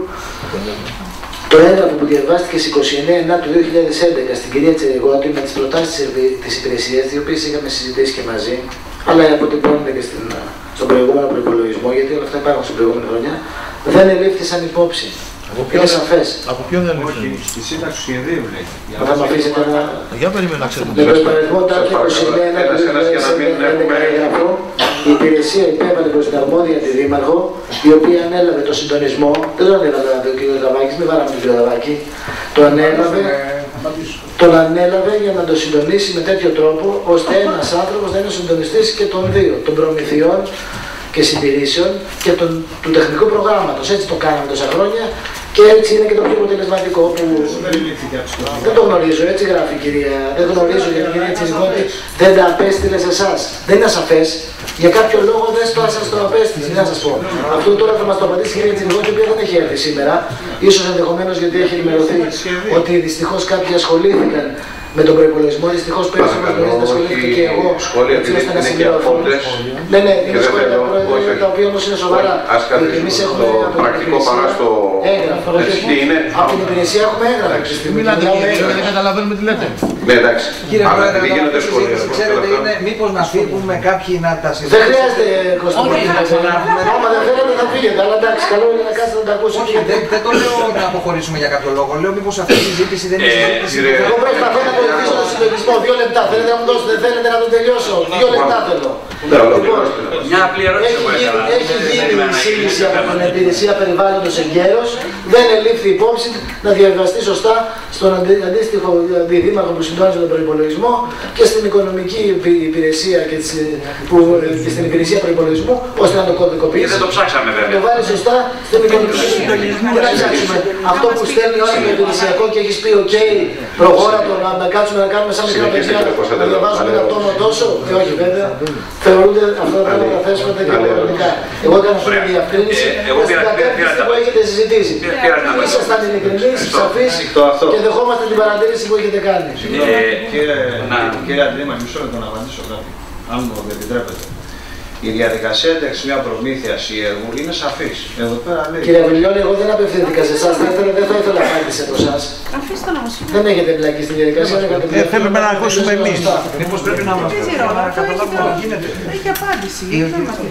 το έγγραφο που διαβάστηκε στις είκοσι εννέα Ιανουαρίου του δύο χιλιάδες έντεκα στην κυρία Τσεριγότη με τις προτάσεις της υπηρεσίας, τις οποίες είχαμε συζητήσει και μαζί, αλλά αποτυπώνεται και στην, στον προηγούμενο προϋπολογισμό, γιατί όλα αυτά υπάρχουν στην προηγούμενη χρονιά, δεν ελήφθησαν υπόψη. Είναι σαφές. Από ποιον δεν ελήφθησαν? Στη σύνταξη του σχεδίου λέει. Θα μου αφήσετε να... Για περίμενα να ξέρουμε. Με το υπαριθμό τάκη είκοσι εννέα Ιανουαρίου του δύο χιλιάδες έντεκα έγγραφο, η υπηρεσία υπέβαλε προς την αρμόδια τη Δήμαρχο, η οποία ανέλαβε το συντονισμό. Δεν το ανέλαβε ο κ. Δαβάκης, μην βάλαμε τον κ. Δαβάκη. Το ανέλαβε, τον ανέλαβε για να το συντονίσει με τέτοιο τρόπο, ώστε ένας άνθρωπος να είναι ο συντονιστής και των δύο, των προμηθειών και συντηρήσεων και τον, του τεχνικού προγράμματος. Έτσι το κάναμε τόσα χρόνια και έτσι είναι και το πιο αποτελεσματικό. Που... Δεν το γνωρίζω, έτσι γράφει η κυρία. Δεν γνωρίζω γιατί η κυρία Τσεριγότη δεν τα απέστειλε σε εσάς. Δεν είναι ασαφές. Για κάποιο λόγο δεν το σας το απέστειλε. Να σας πω. Αυτό τώρα θα μας το απαντήσει η κυρία Τσεριγότη, η οποία δεν έχει έρθει σήμερα. Ίσως ενδεχομένως γιατί έχει ενημερωθεί ότι δυστυχώς κάποιοι ασχολήθηκαν με τον προϋπολογισμό. Δυστυχώς πέρυσι όπως γνωρίζετε ασχολήθηκα και εγώ. Έτσι ώστε να συμπληρωθούν. Ναι, ναι, είναι σχόλια πρόεδρε, τα οποία όμως είναι σοβαρά. Ας καθίσουμε στο πρακτικό παρά στο... έγγραφο. Από την υπηρεσία έχουμε έγγραφο. Μιλάτε και δεν καταλαβαίνουμε τι λέτε. Ναι, εντάξει. Κύριε Πρόεδρε, ξέρετε, είναι μήπως να φύγουμε κάποιοι να τα συζητήσουμε. Δεν χρειάζεται Κωνσταντίνο να ξανάρθουμε. Άμα δεν θέλετε θα φύγετε, αλλά εντάξει, καλό είναι να κάτσετε να τα ακούσετε. Δεν το λέω να αποχωρήσουμε για κάποιο λόγο. Λέω μήπως αυτή η συζήτηση δεν είναι συζήτηση. Εγώ προσπαθώ να βοηθήσω τον συντονισμό. Δύο λεπτά. Θέλετε να μου δώσετε, δεν θέλετε να το τελειώσω. Δύο λεπτά θέλω. Μια απλή ερώτηση. Έχει γίνει η σύλληψη από την υπηρεσία περιβάλλοντος εγκαίρως. Δεν ελήφθη υπόψη να διαβιβαστεί σωστά στον αντίστοιχο δήμαρχο που συντόνιζε τον προϋπολογισμό και στην οικονομική υπηρεσία και στην υπηρεσία προϋπολογισμού, ώστε να το κωδικοποιήσει. Δεν το ψάξαμε βέβαια. Να το βάλει σωστά στην οικονομική υπηρεσία. Αυτό που στέλνει όλο το υπηρεσιακό και έχει πει: OK, προχώρα το να κάτσουμε να κάνουμε σαν μικρά παιδιά, να διαβάζουμε ένα τόνο τόσο. Και όχι βέβαια. Θεωρούνται αυτά τα πράγματα θέσματα και οικονομικά. Εγώ έκανα αυτή τη διευκρίνηση στην κατεύθυνση που έχετε συζητήσει. Ήσασταν ειλικρινείς, σαφείς και δεχόμαστε την παρατήρηση που έχετε κάνει. Κύριε Αντρήμα, μισό λεπτό να απαντήσω κάτι, αν μου επιτρέπετε. Η διαδικασία ένταξη μια προμήθεια ή έργου είναι σαφής. Εδώ πέρα λέει. Κύριε Βιλιώνη, εγώ δεν απευθύνθηκα σε εσάς, δεν θα ήθελα απάντηση από εσάς. Αφήστε να μας. Δεν έχετε εμπλακεί στη διαδικασία. Δεν θέλουμε να ακούσουμε εμείς. Μήπως πρέπει να μας καταλάβουμε τι γίνεται. Έχει απάντηση. Δεν θα μας τη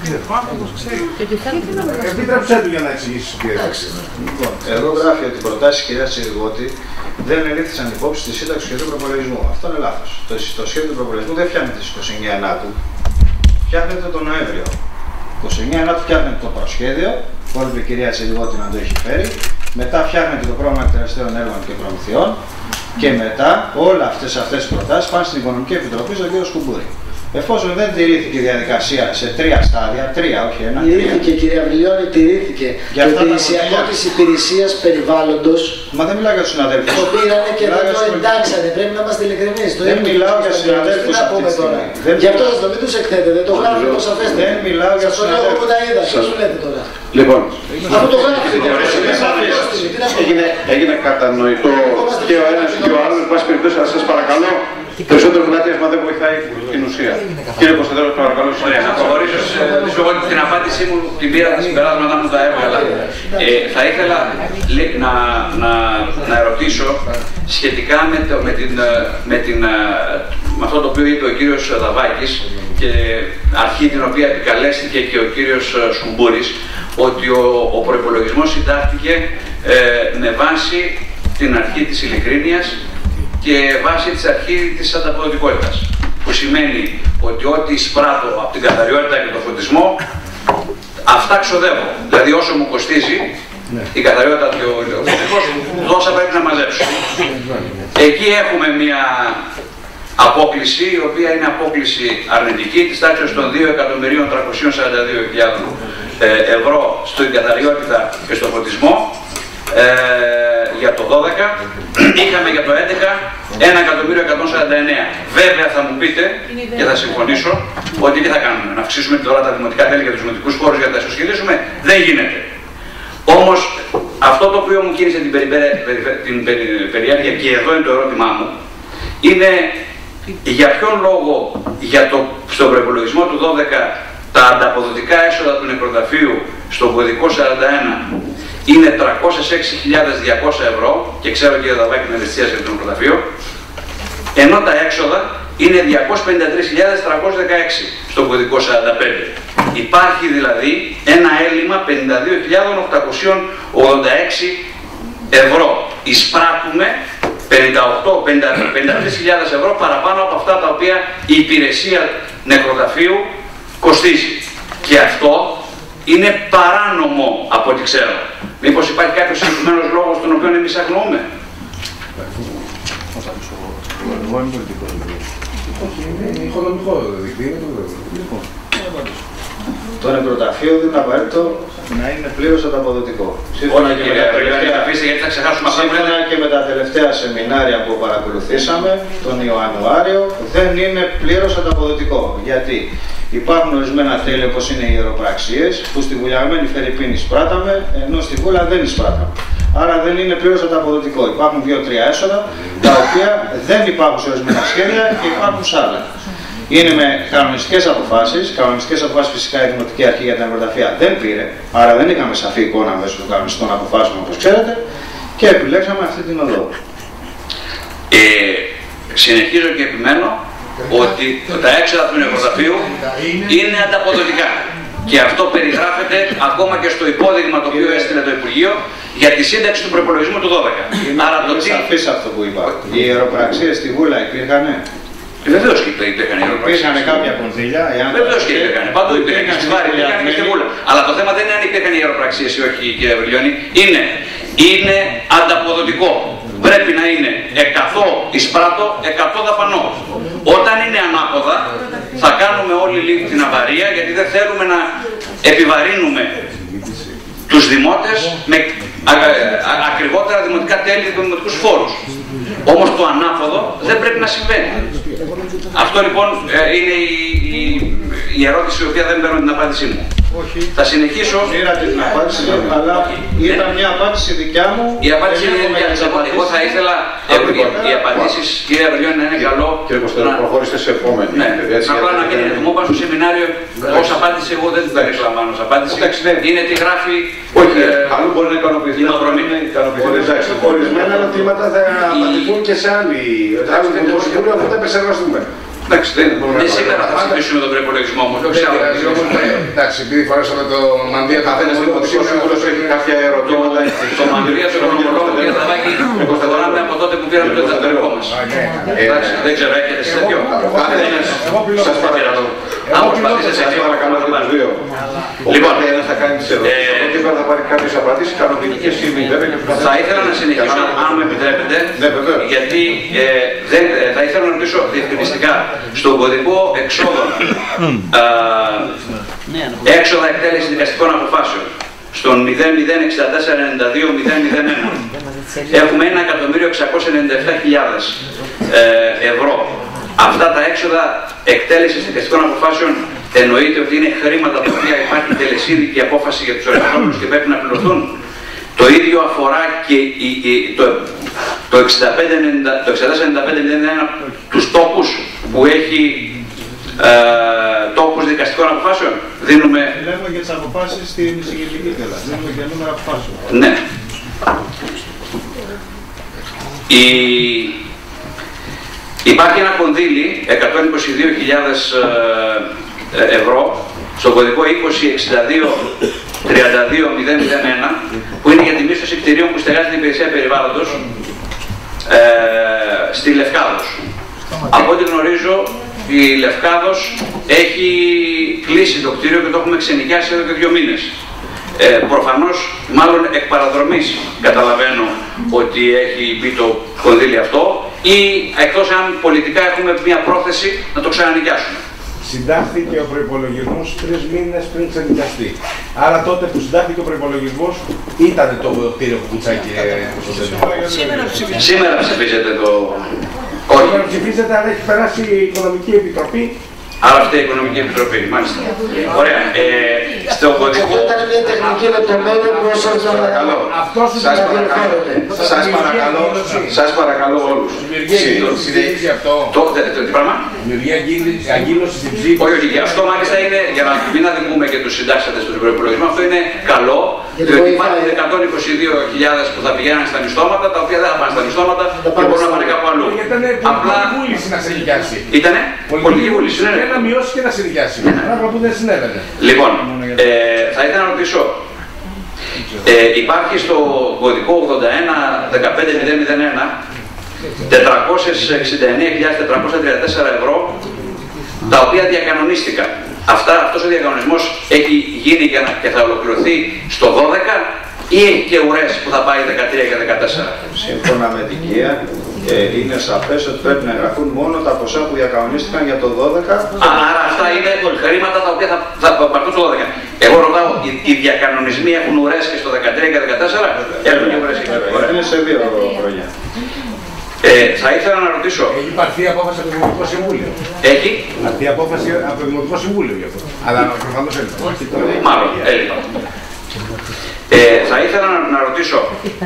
δώσει. Επίτρεψέ του για να εξηγήσει. Λοιπόν, εδώ γράφει ότι οι προτάσεις της κυρίας Τσεριγότη δεν ελήφθησαν υπόψη στη σύνταξη του σχεδίου προπολογισμού. Αυτό είναι λάθος. Το, το σχέδιο του προπολογισμού δεν φτιάχνεται στις είκοσι εννέα Ιανουαρίου. Φτιάχνεται τον Νοέμβριο. είκοσι εννέα Ιανουαρίου φτιάχνεται το προσχέδιο, που όλη η κυρία Τσεριγότη να το έχει φέρει. Μετά φτιάχνεται το πρόγραμμα εκτελεστέων έργων και προμηθειών. Και μετά όλα αυτές, αυτές τις προτάσεις πάνε στην Οικονομική Επιτροπή στον κύριο Σκουμπούρη. Εφόσον δεν τηρήθηκε η διαδικασία σε τρία στάδια, τρία, όχι ένα. Τηρήθηκε, κυρία Βιλιώνη, τηρήθηκε. Το υπηρεσιακό της υπηρεσίας περιβάλλοντος. Μα δεν μιλάω για τους συναδέλφους. Το πήρανε και δεν το εντάξανε. Πρέπει να είμαστε ειλικρινείς. Δεν μιλάω για συναδέλφους. Τι να πούμε τώρα. Γι' αυτό σας το μην τους εκθέτετε. Δεν το γράφω τόσο αφέστε. Δεν μιλάω για συναδέλφους. Αυτό που τα είδα. Τι σου λέτε τώρα. Λοιπόν, αυτό το γράφετε. έγινε, έγινε κατανοητό και ο ένας και ο άλλος. Εν πάση περιπτώσει, σας παρακαλώ. Περισσότερο γλάτιασμα δεν βοηθάει την ουσία. Κύριε Κωνσταντέλο, παρακαλώ. Ωραία, να προχωρήσω στην απάντησή μου, την πήρα τα συμπεράσματα μου τα έβγαλα. Ε, θα ήθελα να, να, να ερωτήσω σχετικά με, το, με, την, με, την, με αυτό το οποίο είπε ο κύριος Δαβάκης και αρχή την οποία επικαλέστηκε και ο κύριος Σκουμπούρης, ότι ο, ο προϋπολογισμός συντάχθηκε ε, με βάση την αρχή της ειλικρίνειας και βάσει της αρχής της ανταποδοτικότητας, που σημαίνει ότι ό,τι εισπράττω από την καθαριότητα και τον φωτισμό, αυτά ξοδεύω. Δηλαδή όσο μου κοστίζει ναι. η καθαριότητα και ο φωτισμός, τόσα πρέπει να μαζέψω. Εκεί έχουμε μια απόκληση, η οποία είναι απόκληση αρνητική, της τάξης των δύο εκατομμυρίων τριακόσιες σαράντα δύο χιλιάδες ευρώ στην καθαριότητα και στο φωτισμό. Ε, για το δώδεκα, είχαμε για το έντεκα ένα εκατομμύριο εκατόν σαράντα εννέα. Βέβαια θα μου πείτε και θα συμφωνήσω ότι τι θα κάνουμε, να αυξήσουμε τώρα τα δημοτικά τέλη για τους δημοτικούς χώρους για να τα ισοσχελίσουμε. Δεν γίνεται. Όμως αυτό το οποίο μου κίνησε την, περι, περι, την περι, περιέργεια και εδώ είναι το ερώτημά μου, είναι για ποιον λόγο για το, στον προϋπολογισμό του δώδεκα τα τα ανταποδοτικά έσοδα του νεκροταφείου στον κωδικό σαράντα ένα είναι τριακόσιες έξι χιλιάδες διακόσια ευρώ και ξέρω κύριε Δαβάκη την ευαισθησία για το νεκροταφείο, ενώ τα έξοδα είναι διακόσιες πενήντα τρεις χιλιάδες τριακόσιες δεκαέξι στον κωδικό σαράντα πέντε. Υπάρχει δηλαδή ένα έλλειμμα πενήντα δύο χιλιάδες οκτακόσια ογδόντα έξι ευρώ. Εισπράττουμε πενήντα οκτώ με πενήντα τρεις χιλιάδες ευρώ παραπάνω από αυτά τα οποία η υπηρεσία νεκροταφείου κοστίζει. Και αυτό είναι παράνομο από ό,τι ξέρω. Μήπως υπάρχει κάποιος συγκεκριμένος λόγος τον οποίο εμείς αγνοούμε? Είναι οικονομικό δικτύο. Το νεκροταφείο δεν είναι απαραίτητο να είναι πλήρως ανταποδοτικό. Σύμφωνα και, με τα τελευταία... Σύμφωνα και με τα τελευταία σεμινάρια που παρακολουθήσαμε τον Ιανουάριο, δεν είναι πλήρως ανταποδοτικό. Γιατί υπάρχουν ορισμένα τέλη όπως είναι οι ιεροπραξίες, που στη βουλιαγμένη Φερρυπίνη εισπράταμε, ενώ στη Βούλα δεν εισπράταμε. Άρα δεν είναι πλήρως ανταποδοτικό. Υπάρχουν δύο-τρία έσοδα, τα οποία δεν υπάρχουν σε ορισμένα σχέδια και υπάρχουν σε άλλα. Είναι με κανονιστικές αποφάσεις. Κανονιστικές αποφάσεις φυσικά η Δημοτική Αρχή για τα νεκροταφεία δεν πήρε, άρα δεν είχαμε σαφή εικόνα μέσω των κανονιστικών αποφάσεων όπως ξέρετε και επιλέξαμε αυτή την οδό. Ε, συνεχίζω και επιμένω ότι τα έξοδα του νεκροταφείου είναι ανταποδοτικά. Και αυτό περιγράφεται ακόμα και στο υπόδειγμα το οποίο έστειλε το Υπουργείο για τη σύνταξη του προπολογισμού του δώδεκα. Είναι, Άρα είναι το σαφής αυτό που είπα. Οι αεροπραξίες στη Βούλα υπήρχανε. Βεβαίως και υπήρχαν οι αεροπραξίες. Υπήρχαν κάποια κονδύλια. Βεβαίως και υπήρχαν. Παντού υπήρχαν. Και στη Βάρη υπήρχαν και στη Βούλα. Αλλά το θέμα δεν είναι αν υπήρχαν οι αεροπραξίες ή όχι, κύριε Βρυλιώνη. Είναι, είναι ανταποδοτικό. Πρέπει να είναι εκατό εισπράττω, εκατό δαπανώ. Όταν είναι ανάποδα, θα κάνουμε όλοι λίγο την αβαρία, γιατί δεν θέλουμε να επιβαρύνουμε τους δημότες με ακριβότερα δημοτικά τέλη και δημοτικούς φόρους. Όμως το ανάποδο δεν πρέπει να συμβαίνει. Αυτό λοιπόν είναι η, η, η ερώτηση η οποία δεν παίρνω την απάντησή μου. Όχι. Θα συνεχίσω. Πήρατε την απάντηση, αλλά ήταν μια απάντηση δικιά μου. Η απάντηση είναι δικιά μου. Εγώ θα ήθελα οι απαντήσεις, κύριε Βρυλιώνη, να είναι καλό. Κύριε Κωστέλο, προχωρήστε σε επόμενη. Ναι, απλά να μην είναι. Μου είπα στο σεμινάριο ως απάντηση, εγώ δεν την περιλαμβάνω ως απάντηση. Είναι τι γράφει. Όχι, αλλού μπορεί να ικανοποιηθεί. Εντάξει, ορισμένα ερωτήματα θα απαντηθούν και σε άλλη. Άλλο δημοσιογραφία αυτό θα επεξεργαστούμε. Εντάξει, δεν σήμερα θα ψηφίσουμε τον προϋπολογισμό όμως, όχι σε άλλα. Εντάξει, επειδή φορέσαμε το μανδύα του καθένας δημοτικός σύμβουλος έχει κάποια ερωτήματα. Το μανδύα του οικονομολόγου, κύριε Θαδάκη, το φοράμε από τότε που πήραμε το εξωτερικό μας. Εντάξει, δεν ξέρω, έχετε σε τέτοιο. Σας παρακαλώ. Αν προσπαθήσετε σε δύο, παρακαλώ και τους δύο. Λοιπόν, ένας θα κάνει τις ερωτήσεις, ο Κύπρος θα πάρει κάποιες απαντήσεις ικανοποιητικές ή βέβαια. Θα ήθελα να συνεχίσω, αν με επιτρέπετε, γιατί θα ήθελα να ρωτήσω διευκρινιστικά. Στον κωδικό εξόδων, έξοδα εκτέλεση δικαστικών αποφάσεων, στον μηδέν μηδέν εξήντα τέσσερα ενενήντα δύο μηδέν μηδέν ένα, έχουμε ένα εκατομμύριο εξακόσιες ενενήντα επτά χιλιάδες ευρώ. Αυτά τα έξοδα εκτέλεσης δικαστικών αποφάσεων εννοείται ότι είναι χρήματα τα οποία υπάρχει τελεσίδικη απόφαση για τους εργαζόμενους και πρέπει να πληρωθούν. Το ίδιο αφορά και η, η, το, το εξήντα τέσσερα ενενήντα πέντε μηδέν ένα τους τόπους που έχει ε, τόπους δικαστικών αποφάσεων. Δίνουμε... Λέμε για τις αποφάσεις στην εισηγητική τέλα. Δίνουμε για νούμερα αποφάσεων. Ναι. Η... Υπάρχει ένα κονδύλι εκατόν είκοσι δύο χιλιάδες ε, ευρώ στο κωδικό είκοσι εξήντα δύο τριάντα δύο μηδέν μηδέν ένα που είναι για τη μίσθωση κτηρίων που στεγάζεται η υπηρεσία περιβάλλοντος ε, στη Λευκάδος. Από ό,τι γνωρίζω η Λευκάδος έχει κλείσει το κτίριο και το έχουμε ξενοικιάσει εδώ και δύο μήνες. Ε, προφανώς, μάλλον εκ παραδρομής καταλαβαίνω ότι έχει μπει το κονδύλι αυτό ή εκτός αν πολιτικά έχουμε μια πρόθεση να το ξανανοικιάσουμε. Συντάχθηκε ο προϋπολογισμός τρεις μήνες πριν ξενοικιαστεί. Άρα τότε που συντάχθηκε ο προϋπολογισμός ήταν το κτίριο που κουτσάκι. Σήμερα ψηφίζεται το... Όχι. Σήμερα ψηφίζεται, αλλά έχει περάσει η Οικονομική Επιτροπή. Άρα αυτή η Οικονομική Επιτροπή, μάλιστα. Ωραία. Ε, στο κωδικό... Αυτό ήταν μια τεχνική τεχνική λεπτομέρεια που όσον σας παρακαλώ, σας παρακαλώ, σας παρακαλώ, σας παρακαλώ όλους. Συνεχίζει αυτό. Τι πράγμα? Δημιουργία αγκύλωση στην ψήφο. Όχι, όχι. Αυτό μάλιστα είναι, για να μην αδικούμε και τους συντάξαντες του προϋπολογισμού, αυτό είναι καλό, διότι υπάρχουν εκατόν είκοσι δύο χιλιάδες που θα πηγαίνουν στα νηστώματα, τα οποία δεν θα πάνε στα νηστώματα και μπορούν να πάνε κάπου αλλού. Ήτανε πολιτική βούληση να σε νοικιάσει. Ήτανε πολιτική βούληση, ναι. Και να μειώσει και να σε νοικιάσει. Πράγμα που δεν συνέβαινε. Λοιπόν, ε, θα ήθελα να ρωτήσω, ε, υπάρχει στο κωδικό ογδόντα ένα δεκαπέντε μηδέν μηδέν ένα τετρακόσιες εξήντα εννέα χιλιάδες τετρακόσια τριάντα τέσσερα ευρώ, τα οποία διακανονίστηκαν. Αυτά, αυτός ο διακανονισμός έχει γίνει και, και θα ολοκληρωθεί στο δώδεκα ή έχει και ουρές που θα πάει δεκατρία και δεκατέσσερα. Σύμφωνα με την ΚΙΑ, ε, είναι σαφές ότι πρέπει να εγγραφούν μόνο τα ποσά που διακανονίστηκαν για το δώδεκα. Άρα αυτά είναι χρήματα τα οποία θα, θα πάρθουν στο δώδεκα. Εγώ ρωτάω, οι, οι διακανονισμοί έχουν ουρές και στο δεκατρία και δεκατέσσερα. Έχουν και ουρές και στο δεκατέσσερα. Είναι σε δύο χρόνια. Ε, θα ήθελα να ρωτήσω. Έχει πάρθει απόφαση από το Δημοτικό Συμβούλιο. Έχει. Πάρθει απόφαση από το Δημοτικό Συμβούλιο γι' αυτό. Αλλά προφανώς έλειπα. Μάλλον έλειπα. Ε, θα ήθελα να, να ρωτήσω,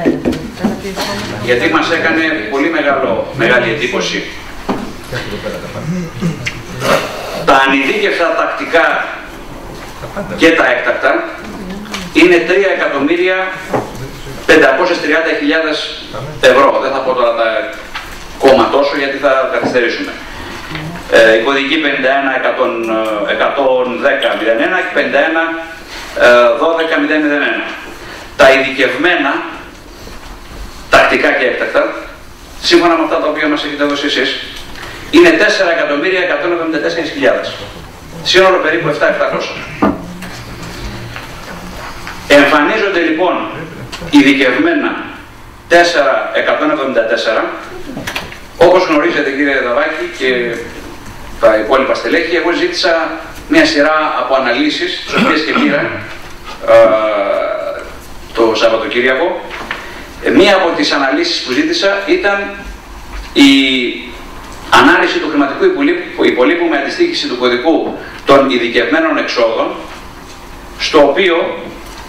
γιατί μας έκανε πολύ μεγάλο, μεγάλη εντύπωση. Τα ανειδίκευτα τακτικά και τα έκτακτα είναι τρία εκατομμύρια πεντακόσιες τριάντα χιλιάδες ευρώ. Δεν θα πω τώρα τα κόμμα τόσο γιατί θα καθυστερήσουμε. Ε, η κωδική πενήντα ένα εκατόν δέκα μηδέν ένα και πενήντα ένα δώδεκα μηδέν μηδέν ένα. Τα ειδικευμένα τακτικά και έκτακτα, σύμφωνα με αυτά τα οποία μας έχετε δώσει εσείς, είναι τέσσερα εκατομμύρια εκατόν εβδομήντα τέσσερις χιλιάδες. Σύνολο περίπου επτά χιλιάδες επτακόσια. Εμφανίζονται λοιπόν ειδικευμένα τέσσερα εκατόν εβδομήντα τέσσερα. Όπως γνωρίζετε κύριε Δαβάκη και τα υπόλοιπα στελέχη, εγώ ζήτησα μια σειρά από αναλύσεις, τις οποίες και πήρα το Σαββατοκύριακο. Μία από τις αναλύσεις που ζήτησα ήταν η ανάλυση του χρηματικού υπολείπου με αντιστοίχηση του κωδικού των ειδικευμένων εξόδων, στο οποίο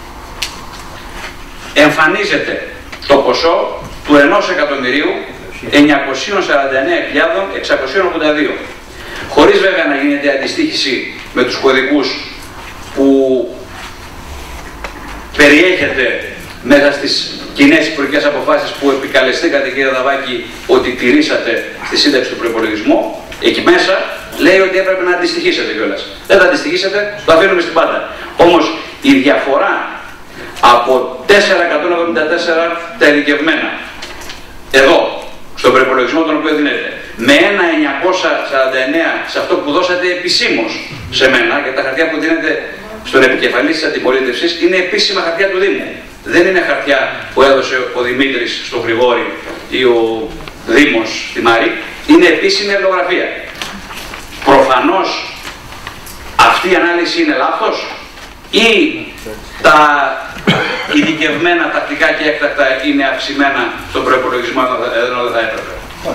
εμφανίζεται το ποσό του ενός εκατομμυρίου εννιακόσιες σαράντα εννέα χιλιάδες εξακόσια ογδόντα δύο. Χωρίς βέβαια να γίνεται αντιστοίχηση με τους κωδικούς που περιέχεται μέσα στις κοινές υπουργικές αποφάσεις που επικαλεστήκατε κύριε Δαβάκη ότι τηρήσατε στη σύνταξη του προϋπολογισμού. Εκεί μέσα λέει ότι έπρεπε να αντιστοιχίσετε κιόλας. Δεν θα αντιστοιχίσετε, το αφήνουμε στην πάντα. Όμως η διαφορά από τέσσερα εκατόν εβδομήντα τέσσερα τα ειδικευμένα εδώ, στον προϋπολογισμό τον οποίο δίνεται, με ένα εννιακόσια σαράντα εννέα σε αυτό που δώσατε επισήμως σε μένα, και τα χαρτιά που δίνετε στον επικεφαλής της αντιπολίτευσης είναι επίσημα χαρτιά του Δήμου. Δεν είναι χαρτιά που έδωσε ο Δημήτρης στον Γρηγόρη ή ο Δήμος στη Μάρη. Είναι επίσημη αλληλογραφία. Προφανώς αυτή η ανάλυση είναι λάθος ή τα ειδικευμένα τακτικά και έκτακτα είναι αυξημένα στον προϋπολογισμό ενώ δεν θα έπρεπε.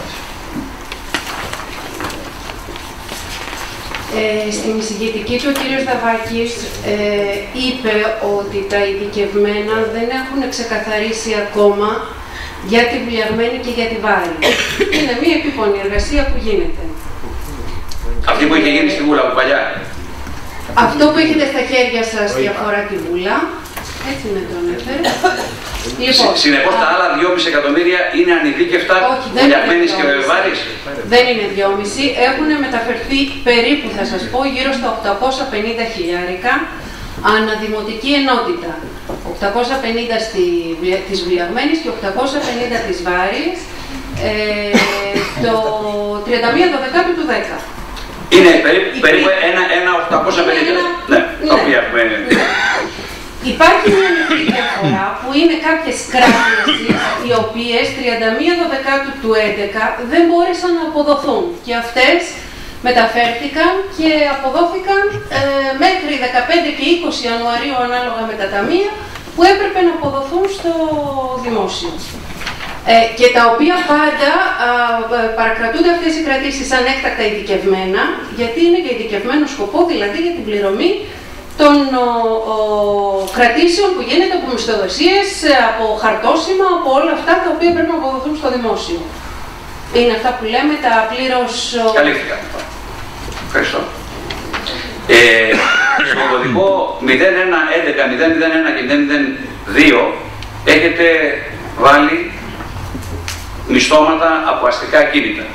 Ε, στην εισηγητική του ο κύριος Δαβάκης ε, είπε ότι τα ειδικευμένα δεν έχουν ξεκαθαρίσει ακόμα για τη βουλιαγμένη και για τη Βάρη. Είναι μία επίπονη εργασία που γίνεται. Αυτή που είχε γίνει στη Βούλα από παλιά. Αυτό που έχετε στα χέρια σας διαφορά τη Βούλα, έτσι με τον έφερε. Λοιπόν, συνεπώς τα άλλα δυόμισι εκατομμύρια είναι ανειδίκευτα βουλιαγμένης και Βάρης. Δεν είναι δυόμισι, έχουν μεταφερθεί περίπου, θα σας πω, γύρω στα οκτακόσια πενήντα χιλιάρικα αναδημοτική ενότητα. οκτακόσια πενήντα στη, της βουλιαγμένης και οκτακόσια πενήντα της Βάρης, ε, το τριάντα μία Δωδεκάτου του δέκα. Είναι περίπου, περίπου ένα, ένα οκτακόσια πενήντα. Ένα, ναι, ναι. το οποίο έχουμε. Υπάρχει μια μικρή διαφορά που είναι κάποιες κράτησεις οι οποίες τριάντα μία Δωδεκάτου του έντεκα δεν μπόρεσαν να αποδοθούν και αυτές μεταφέρθηκαν και αποδόθηκαν ε, μέχρι δεκαπέντε και είκοσι Ιανουαρίου ανάλογα με τα ταμεία που έπρεπε να αποδοθούν στο δημόσιο. Ε, και τα οποία πάντα α, παρακρατούνται αυτές οι κρατήσεις σαν έκτακτα ειδικευμένα, γιατί είναι για ειδικευμένο σκοπό, δηλαδή για την πληρωμή των ο, ο, κρατήσεων που γίνεται από μισθοδοσίες, από χαρτόσημα, από όλα αυτά τα οποία πρέπει να αποδοθούν στο δημόσιο. Είναι αυτά που λέμε τα πλήρως... Καλύφθηκα. Ευχαριστώ. Ε, στο κωδικό μηδέν ένα έντεκα, μηδέν μηδέν ένα και μηδέν μηδέν δύο έχετε βάλει μισθώματα από αστικά κίνητα.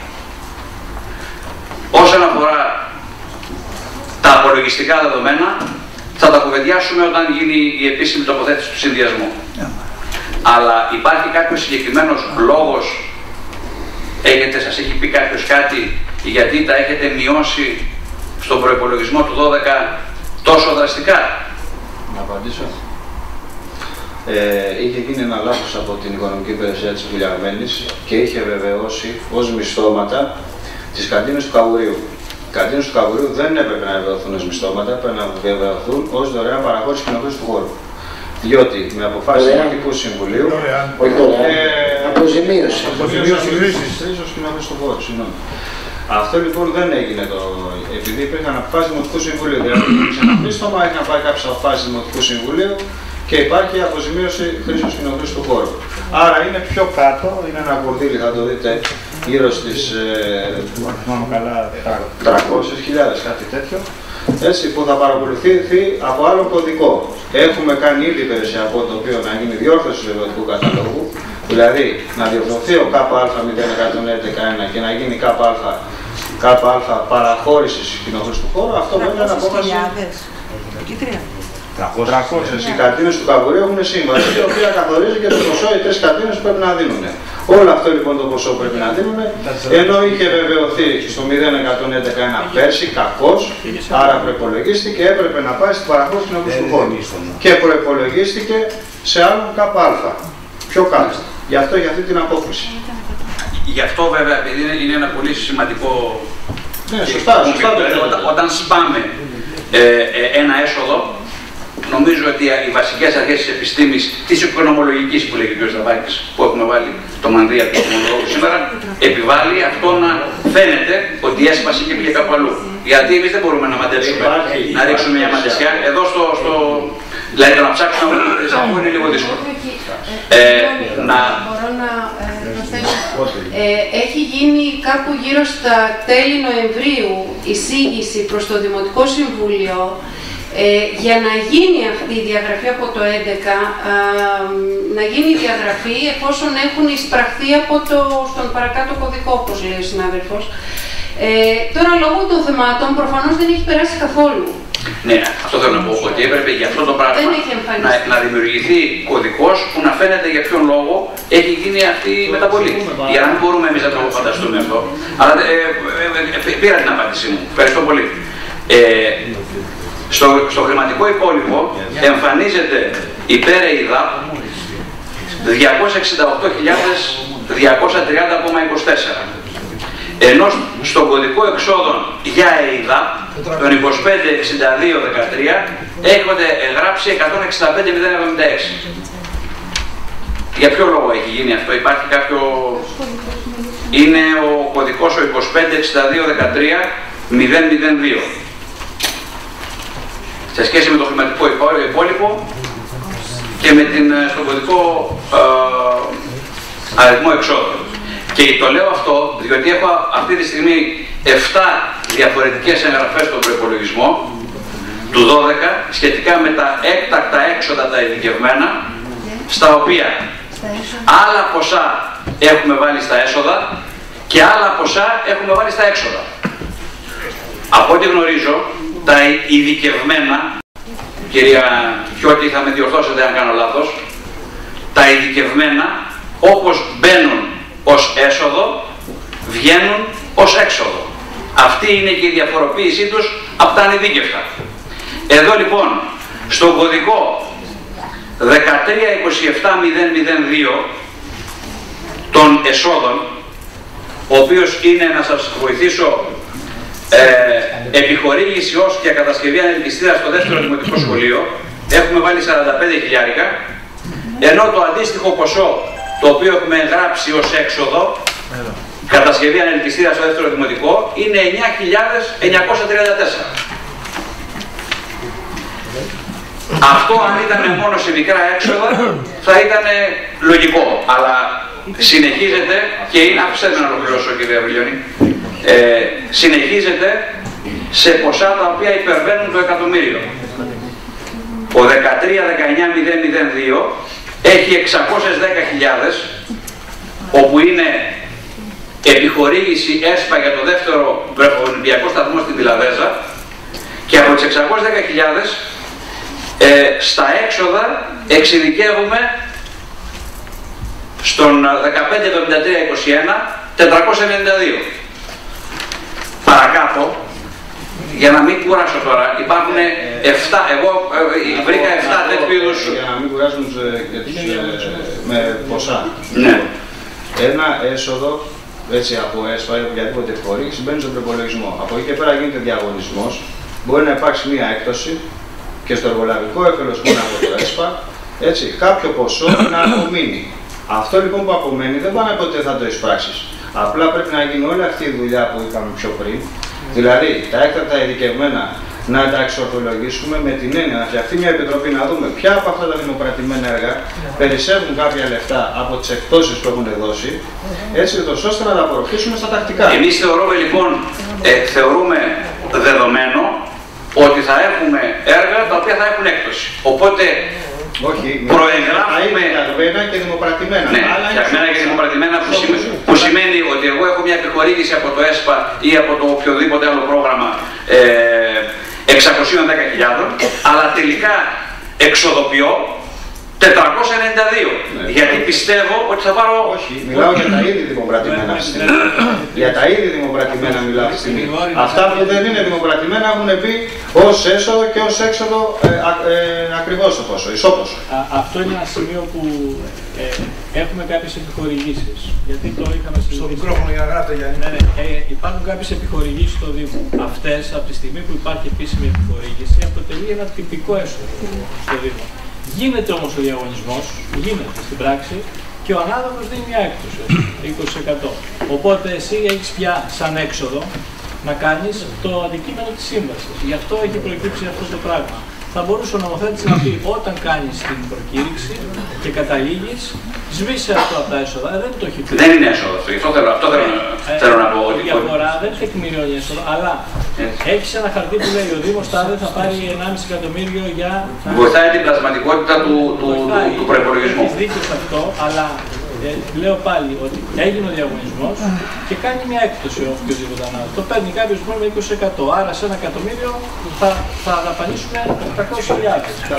Όσον αφορά τα απολογιστικά δεδομένα, θα τα κουβεντιάσουμε όταν γίνει η επίσημη τοποθέτηση του συνδυασμού. Αλλά υπάρχει κάποιος συγκεκριμένος λόγος, έχετε, σας έχει πει κάποιος κάτι, γιατί τα έχετε μειώσει στον προϋπολογισμό του δώδεκα τόσο δραστικά? Να απαντήσω. Ε, είχε γίνει ένα λάθος από την Οικονομική Υπηρεσία της Βουλιαγμένης και είχε βεβαιώσει ως μισθώματα τις καντίνες του Καβουρίου. Οι καντίνες του Καβουρίου δεν έπρεπε να βεβαιωθούν ως μισθώματα, πρέπει να βεβαιωθούν ως δωρεάν παραχώρηση κοινοποίηση του χώρου. Διότι με αποφάσεις του Δημοτικού Συμβουλίου. Όχι δωρεάν. Αποζημίωση. Αποζημίωση ως κοινοποίηση του χώρου, συγγνώμη. Αυτό λοιπόν δεν έγινε το. Επειδή υπήρχαν αποφάσεις του Δημοτικού Συμβουλίου. Δηλαδή, υπήρξε ένα μίσθωμα, είχαν πάρει κάποιες αποφάσεις του Δημοτικού Συμβουλίου και υπάρχει αποζημίωση χρήσεως κοινοποίηση του χώρου. Άρα είναι πιο κάτω, είναι ένα κορδίλι, θα το δείτε, γύρω στις τριακόσιες χιλιάδες, κάτι τέτοιο, έτσι, που θα παρακολουθηθεί από άλλο κωδικό. Έχουμε κάνει ήδη υπηρεσιακό το οποίο να γίνει διόρθωση του εργατικού καταλόγου, δηλαδή να διορθωθεί ο ΚΑΠΑ μηδέν εκατόν έντεκα ένα και να γίνει ΚΑΠΑ παραχώρησης κοινοποίηση του χώρου. Αυτό βέβαια είναι απόφαση. τριακόσιες. Οι καντίνες του Καβουρίου έχουν σύμβαση, η οποία καθορίζει και το ποσό οι τρεις καντίνες που πρέπει να δίνουν. Όλο αυτό λοιπόν το ποσό πρέπει να δίνουν, ενώ είχε βεβαιωθεί στο μηδέν εκατόν έντεκα ένα πέρσι, κακώς, άρα προϋπολογίστηκε, έπρεπε να πάει στην παραχώρηση κοινοποίηση του χώρου. Και προϋπολογίστηκε σε άλλον ΚΑΠΑ, πιο κάτω. Γι' αυτό, για αυτή την απόφαση. Γι' αυτό βέβαια, επειδή είναι ένα πολύ σημαντικό. Ναι, σωστά, σωστά. Όταν, όταν σπάμε ε, ε, ένα έσοδο, νομίζω ότι οι βασικές αρχές της επιστήμης, της οικονομολογικής που λέει ο κ. Σταβάκης, που έχουμε βάλει το μανδύα του οικονομολόγου σήμερα, επιβάλλει αυτό να φαίνεται ότι έσπασε και πήγε κάπου αλλού. Γιατί εμείς δεν μπορούμε να μαντέψουμε, να ρίξουμε μια μαντεσιά. Εδώ στο, στο δηλαδή το να ψάξουμε να βρούμε είναι λίγο δύσκολο. Ε, να... Μπορώ να προσθέσω. Ε, έχει γίνει κάπου γύρω στα τέλη Νοεμβρίου εισήγηση προς το Δημοτικό Συμβούλιο Ε, για να γίνει αυτή η διαγραφή από το έντεκα, α, να γίνει η διαγραφή εφόσον έχουν εισπραχθεί από το, στον παρακάτω κωδικό, όπως λέει ο συνάδελφος. Ε, τώρα, λόγω των θεμάτων, προφανώς δεν έχει περάσει καθόλου. Ναι, αυτό θέλω να πω, ότι έπρεπε για αυτό το πράγμα να, να δημιουργηθεί κωδικός που να φαίνεται για ποιον λόγο έχει γίνει αυτή η μεταβολή. Για να μην μπορούμε εμείς να το φανταστούμε αυτό. Αλλά ε, ε, ε, πήρα την απάντησή μου. Ευχαριστώ πολύ. Ε, Στο, στο χρηματικό υπόλοιπο εμφανίζεται υπέρ ΕΙΔΑΠ διακόσιες εξήντα οκτώ χιλιάδες διακόσια τριάντα κόμμα είκοσι τέσσερα, ενώ στον κωδικό εξόδων για ΕΙΔΑΠ τον είκοσι πέντε εξήντα δύο δεκατρία έχονται γράψει εκατόν εξήντα πέντε χιλιάδες εβδομήντα έξι. Για ποιο λόγο έχει γίνει αυτό? Υπάρχει κάποιο... Είναι ο κωδικός ο είκοσι πέντε εξήντα δύο δεκατρία μηδέν μηδέν δύο. Σε σχέση με το χρηματικό υπόλοιπο και με την, στον κωδικό ε, αριθμό εξόδων. Και το λέω αυτό διότι έχω αυτή τη στιγμή επτά διαφορετικές εγγραφές στον προϋπολογισμό του δώδεκα σχετικά με τα έκτακτα έξοδα τα ειδικευμένα, στα οποία άλλα ποσά έχουμε βάλει στα έσοδα και άλλα ποσά έχουμε βάλει στα έξοδα. Από ό,τι γνωρίζω, τα ειδικευμένα, κυρία Χιώτη, θα με διορθώσετε αν κάνω λάθος, τα ειδικευμένα όπως μπαίνουν ως έσοδο, βγαίνουν ως έξοδο. Αυτή είναι και η διαφοροποίησή τους από τα ανειδίκευτα. Εδώ λοιπόν, στον κωδικό δεκατρία είκοσι επτά μηδέν μηδέν δύο των εσόδων, ο οποίος είναι, να σας βοηθήσω, Ε, επιχορήγηση ως και κατασκευή ανελκυστήρας στο δεύτερο δημοτικό σχολείο, έχουμε βάλει σαράντα πέντε χιλιάρικα, ενώ το αντίστοιχο ποσό το οποίο έχουμε γράψει ως έξοδο, κατασκευή ανελκυστήρας στο δεύτερο δημοτικό, είναι εννιά χιλιάδες εννιακόσια τριάντα τέσσερα. Αυτό αν ήταν μόνο σε μικρά έξοδα θα ήταν λογικό, αλλά συνεχίζεται και είναι, αφήστε να ολοκληρώσω κύριε Αβριλιώνη, ε, συνεχίζεται σε ποσά τα οποία υπερβαίνουν το εκατομμύριο. Ο δεκατρία δεκαεννιά μηδέν μηδέν δύο έχει εξακόσιες δέκα χιλιάδες, όπου είναι επιχορήγηση ΕΣΠΑ για το δεύτερο Ολυμπιακό σταθμό στην Πιλαδέζα, και από τις εξακόσιες δέκα χιλιάδες ε, στα έξοδα εξειδικεύουμε στον δεκαπέντε εβδομήντα τρία είκοσι ένα τετρακόσια ενενήντα δύο. Παρακάτω, για να μην κουράσω τώρα, υπάρχουν επτά, εγώ ε, βρήκα επτά τέτοιου είδους. Για να μην κουράσουν για τους, ε, με ποσά. Ναι. Ένα έσοδο έτσι, από ΕΣΠΑ ή οποιαδήποτε χορήγηση μπαίνει στον προπολογισμό. Από εκεί και πέρα γίνεται διαγωνισμός. Μπορεί να υπάρξει μία έκπτωση και στο εργολαβικό έφελος που είναι από το ΕΣΠΑ, έτσι, κάποιο ποσό να απομείνει. Αυτό λοιπόν που απομένει δεν πάνε ποτέ θα το εισπράξεις. Απλά πρέπει να γίνει όλη αυτή η δουλειά που είπαμε πιο πριν. Δηλαδή τα έκτακτα ειδικευμένα να τα εξορθολογήσουμε με την έννοια να φτιαχτεί μια επιτροπή να δούμε ποια από αυτά τα δημοκρατημένα έργα περισσεύουν κάποια λεφτά από τις εκπτώσεις που έχουν δώσει, έτσι ώστε να τα απορροφήσουμε στα τακτικά. Εμείς θεωρούμε λοιπόν, ε, θεωρούμε δεδομένο ότι θα έχουμε έργα τα οποία θα έχουν έκπτωση. Οπότε όχι, προεγγράφουμε φτιαγμένα και δημοκρατημένα. Ναι, φτιαγμένα και δημοκρατημένα που, σημαίνει, που σημαίνει ότι εγώ έχω μια επιχορήγηση από το ΕΣΠΑ ή από το οποιοδήποτε άλλο πρόγραμμα ε, εξακόσιες δέκα χιλιάδες, αλλά τελικά εξοδοποιώ τετρακόσια ενενήντα δύο. Ναι. Γιατί πιστεύω ότι θα πάρω... Όχι, μιλάω για τα ήδη δημοκρατημένα αυτή τη στιγμή. Για τα ήδη δημοκρατημένα μιλάω αυτή τη στιγμή. Αυτά που δεν είναι δημοκρατημένα έχουν μπει ως έσοδο και ως έξοδο ε, ε, ακριβώς το ποσό, ισόποσο. Αυτό είναι ένα σημείο που ε, έχουμε κάποιες επιχορηγήσεις. Γιατί το είχαμε στο μικρόφωνο για να γράφετε, Γιάννη. Ναι, ναι, ε, υπάρχουν κάποιες επιχορηγήσεις στο Δήμο. Αυτές, από τη στιγμή που υπάρχει επίσημη επιχορήγηση, αποτελεί ένα τυπικό έσοδο στο Δήμο. Γίνεται όμως ο διαγωνισμός, γίνεται στην πράξη, και ο ανάδοχος δίνει μια έκπτωση, είκοσι τοις εκατό. Οπότε εσύ έχεις πια σαν έξοδο να κάνεις το αντικείμενο της σύμβασης. Γι' αυτό έχει προκύψει αυτό το πράγμα. Θα μπορούσε ο νομοθέτης να πει όταν κάνεις την προκήρυξη και καταλήγεις, σβήσε αυτό από τα έσοδα. Ε, δεν το έχει πει. Δεν είναι έσοδο αυτό. Αυτό θέλω, αυτό θέλω, ε, θέλω να πω. Η διαφορά δεν τεκμηριώνει έσοδο, αλλά έχεις ένα χαρτί που λέει ο Δήμος τάδε θα πάρει ενάμιση εκατομμύριο για. Βοηθάει την πλασματικότητα του, του, του, του προϋπολογισμού. Έχεις δίκιο σε αυτό, αλλά ε, λέω πάλι ότι έγινε ο διαγωνισμός και κάνει μια έκπτωση ο οποιοδήποτε ανάδοχος. Το παίρνει κάποιος μόνο με είκοσι τοις εκατό. Άρα σε ένα εκατομμύριο θα, θα δαπανίσουμε οκτακόσιες χιλιάδες. Τα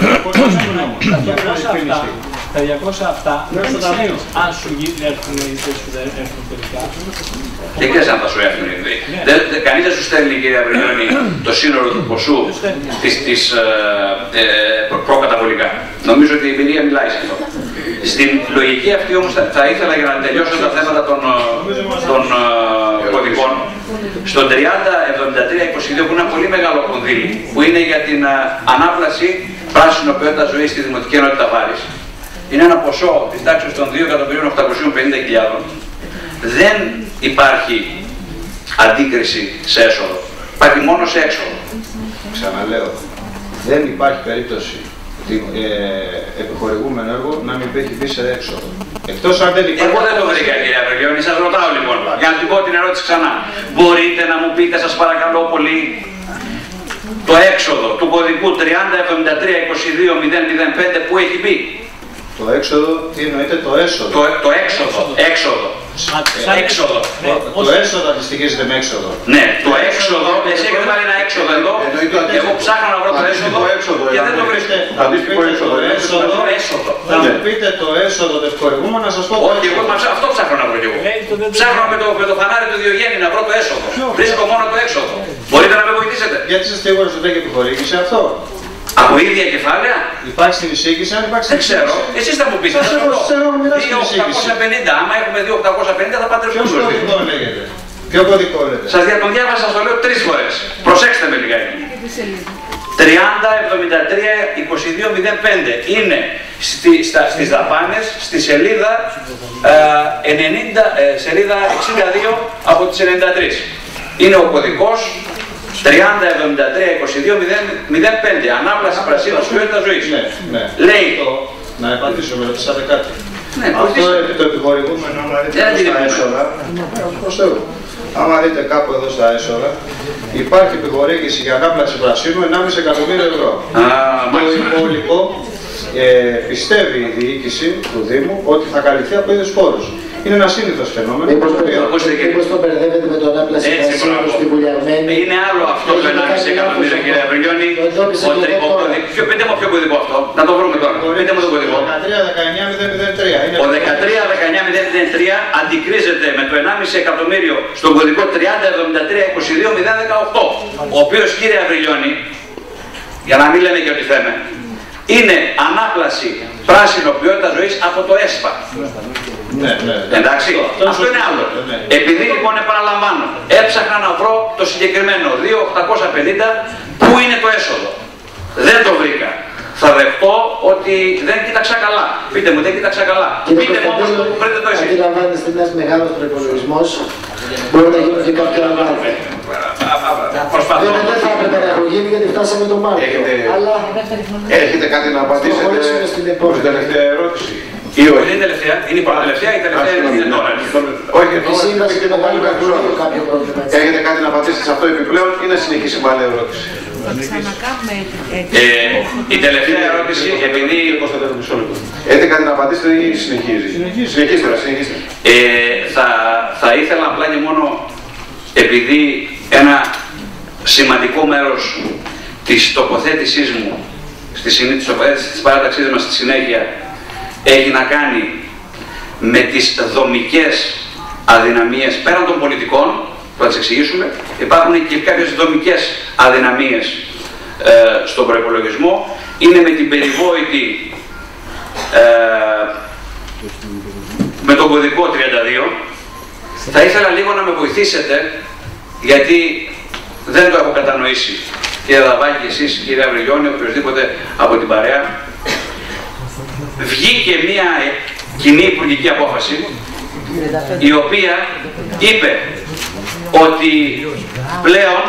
διακόσια αυτά δεν ξέρεις αν σου έρθουν οι ιδέες σου δεν έρθουν τελικά. Δεν ξέρεις αν θα σου έρθουν οι ιδέες. Κανείς δεν σου στέλνει, κύριε Αβριλιώνη, το σύνολο του ποσού της προκαταβολικά. Νομίζω ότι η εμπειρία μιλάει σε αυτό. Στην λογική αυτή όμως θα, θα ήθελα για να τελειώσω τα θέματα των, των uh, κωδικών. Στο τριάντα εβδομήντα τρία είκοσι δύο που είναι ένα πολύ μεγάλο κονδύλι, που είναι για την uh, ανάπλαση πράσινο ποιότητα ζωής στη Δημοτική Ενότητα Βάρης, είναι ένα ποσό της τάξης των δύο εκατομμυρίων οκτακοσίων πενήντα χιλιάδων. Δεν υπάρχει αντίκριση σε έσοδο. Υπάρχει μόνο σε έξοδο. Ξαναλέω, δεν υπάρχει περίπτωση ε, επιχορηγούμενο έργο να μην έχει μπει σε έξοδο. Εκτός αν δεν υπάρχει... Εγώ δεν το βρήκα, κύριε Αβριλιώνη, σας ρωτάω λοιπόν, για να την πω την ερώτηση ξανά. Μπορείτε να μου πείτε, σας παρακαλώ πολύ, το έξοδο του κωδικού τριάντα εβδομήντα τρία είκοσι δύο μηδέν μηδέν πέντε που έχει μπει? Το έξοδο, τι εννοείται το έσοδο? Το, το έξοδο, έξοδο. Ε, έξοδο. Ναι, το, το έσοδο αντιστοιχίζεται με έξοδο. Ναι, το έξοδο, εσύ έχετε βάλει ένα έξοδο εδώ, εγώ ψάχνω να βρω το έσοδο και δεν το βρίσκω. Αντίστοιχο έσοδο. Θα μου πείτε το έσοδο του επιχορηγούμενου να σας πω το όχι, εγώ αυτό ψάχνω να βρω κι εγώ. Ψάχνω με το, με το φανάρι του Διογέννη να βρω το έσοδο. Βρίσκω μόνο το έξοδο. Μπορείτε να με βοηθήσετε? Γιατί είστε σίγουρος ότι έχει επιχορήγηση αυτό? Από ίδια κεφάλαια. Υπάρχει στην εισήγηση, αν υπάρχει στην εισήγηση. Δεν ξέρω. Εσείς θα μου πείτε. Θα ξέρω να μιλάς στην εισήγηση. δύο οκτακόσια πενήντα. Άμα έχουμε δύο οκτακόσια πενήντα θα πάτε ποιο κωδικό λέγεται? Ποιο κωδικό λέγεται? Σας τον διάβασα, σας το λέω τρεις φορές. Προσέξτε με λιγάκι. τριάντα εβδομήντα τρία είκοσι δύο μηδέν πέντε είναι στη, στα, στις δαπάνες στη σελίδα, ε, ενενήντα, ε, σελίδα εξήντα δύο από τις ενενήντα τρεις. Είναι ο κωδικός τριάντα εβδομήντα τρία είκοσι δύο μηδέν πέντε. Ανάπλαση πρασίνου ποιότητα ζωής. Ναι, ναι. Λέει. Να επαντήσω, με ρωτήσατε κάτι. Ναι, αυτό το επιχορηγούμενο, άμα δείτε yeah, εδώ στα έσοδα, άμα δείτε κάπου εδώ στα έσοδα, υπάρχει επιχορήγηση για ανάπλαση πρασίνου ενάμιση εκατομμύρια ευρώ. Ah, το υπόλοιπο ε, πιστεύει η διοίκηση του Δήμου ότι θα καλυφθεί από ίδιους πόρους. Είναι ένα σύνηθος φαινόμενο. Μήπως το μπερδεύετε με το ανάπλαση πρασίνου στη Βουλιαγμένη. Είναι άλλο αυτό το ενάμιση εκατομμύρια, κύριε Βρυλιώνη. Πείτε μου ποιο κωδικό αυτό. Να το βρούμε τώρα. Πείτε μου το κωδικό. δεκατρία δεκαεννιά μηδέν μηδέν τρία. Ο δεκατρία δεκαεννιά μηδέν μηδέν τρία αντικρίζεται με το ενάμιση εκατομμύριο στον κωδικό τριάντα εβδομήντα τρία είκοσι δύο μηδέν δεκαοκτώ. Ο οποίος, κύριε Βρυλιώνη, για να μην λέμε και ότι θέμε, είναι ανάπλαση πράσινο ποιότητα ζωής από το ΕΣΠΑ. Ναι, ναι, ναι. Εντάξει, αυτό, αυτό είναι άλλο. Ναι. Επειδή λοιπόν επαναλαμβάνω, έψαχνα να βρω το συγκεκριμένο δύο χιλιάδες οκτακόσια πενήντα πού είναι το έσοδο. Δεν το βρήκα. Θα δεχτώ ότι δεν κοίταξα καλά. Πείτε μου, δεν κοίταξα καλά. Κύριε Πείτε μου όμως το που βρείτε το εσείς. Αντιλαμβάνεστε ένας μεγάλος προϋπολογισμός, μπορεί να γίνουν και κάποια λάθη. Προσπαθώ. Δεν θα έπρεπε να έχω γίνει γιατί φτάσαμε τον Μάρτιο. Έχετε, αλλά... έχετε κάτι να απαντήσετε στην τελευταία ερώτηση. Ή όχι. Είναι η τελευταία, είναι η παρατελευταία, η τελευταία είναι τώρα. Όχι, έχετε κάτι να απαντήσετε σε αυτό επιπλέον ή να συνεχίσει με άλλη ερώτηση. Ε, η τελευταία ερώτηση, επειδή... Έχετε κάτι να απαντήσετε ή συνεχίζει. Συνεχίστε, συνεχίστε. Ε, θα, θα ήθελα απλά και μόνο, επειδή ένα σημαντικό μέρος της τοποθέτησής μου, στη συνήθεια της τοποθέτησης της παράταξής μας στη συνέχεια, έχει να κάνει με τις δομικές αδυναμίες πέραν των πολιτικών, που θα τις εξηγήσουμε. Υπάρχουν και κάποιες δομικές αδυναμίες ε, στον προϋπολογισμό. Είναι με την περιβόητη ε, με τον κωδικό τριάντα δύο. Θα ήθελα λίγο να με βοηθήσετε, γιατί δεν το έχω κατανοήσει. Κύριε Δαβάκη, εσείς, κύριε Βρυλιώνη, οποιοδήποτε από την παρέα. Βγήκε μια κοινή υπουργική απόφαση, η οποία είπε ότι πλέον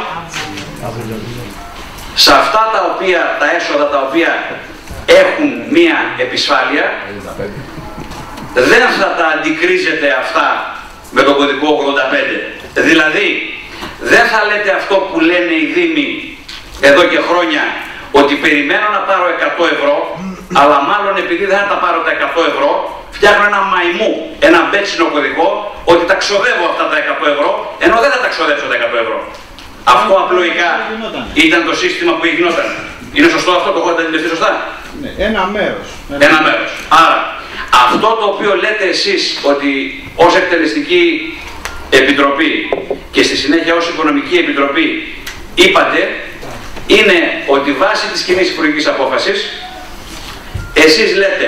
σε αυτά τα οποία, τα έσοδα τα οποία έχουν μια επισφάλεια, δεν θα τα αντικρίζετε αυτά με τον κωδικό ογδόντα πέντε. Δηλαδή, δεν θα λέτε αυτό που λένε οι Δήμοι εδώ και χρόνια, ότι περιμένω να πάρω εκατό ευρώ, αλλά μάλλον επειδή δεν θα τα πάρω τα εκατό ευρώ, φτιάχνω ένα μαϊμού, ένα μπέτσινο κωδικό, ότι τα ξοδεύω αυτά τα εκατό ευρώ, ενώ δεν θα τα ξοδέψω τα εκατό ευρώ. Αυτό απλοϊκά ήταν το σύστημα που γινόταν. Είναι σωστό αυτό, το έχω αντιληφθεί σωστά? Ναι, ένα μέρος. Ένα μέρος. Άρα, αυτό το οποίο λέτε εσείς ότι ως εκτελεστική επιτροπή και στη συνέχεια ως οικονομική επιτροπή είπατε, είναι ότι βάσει της κοινής υπουργικής απόφασης εσείς λέτε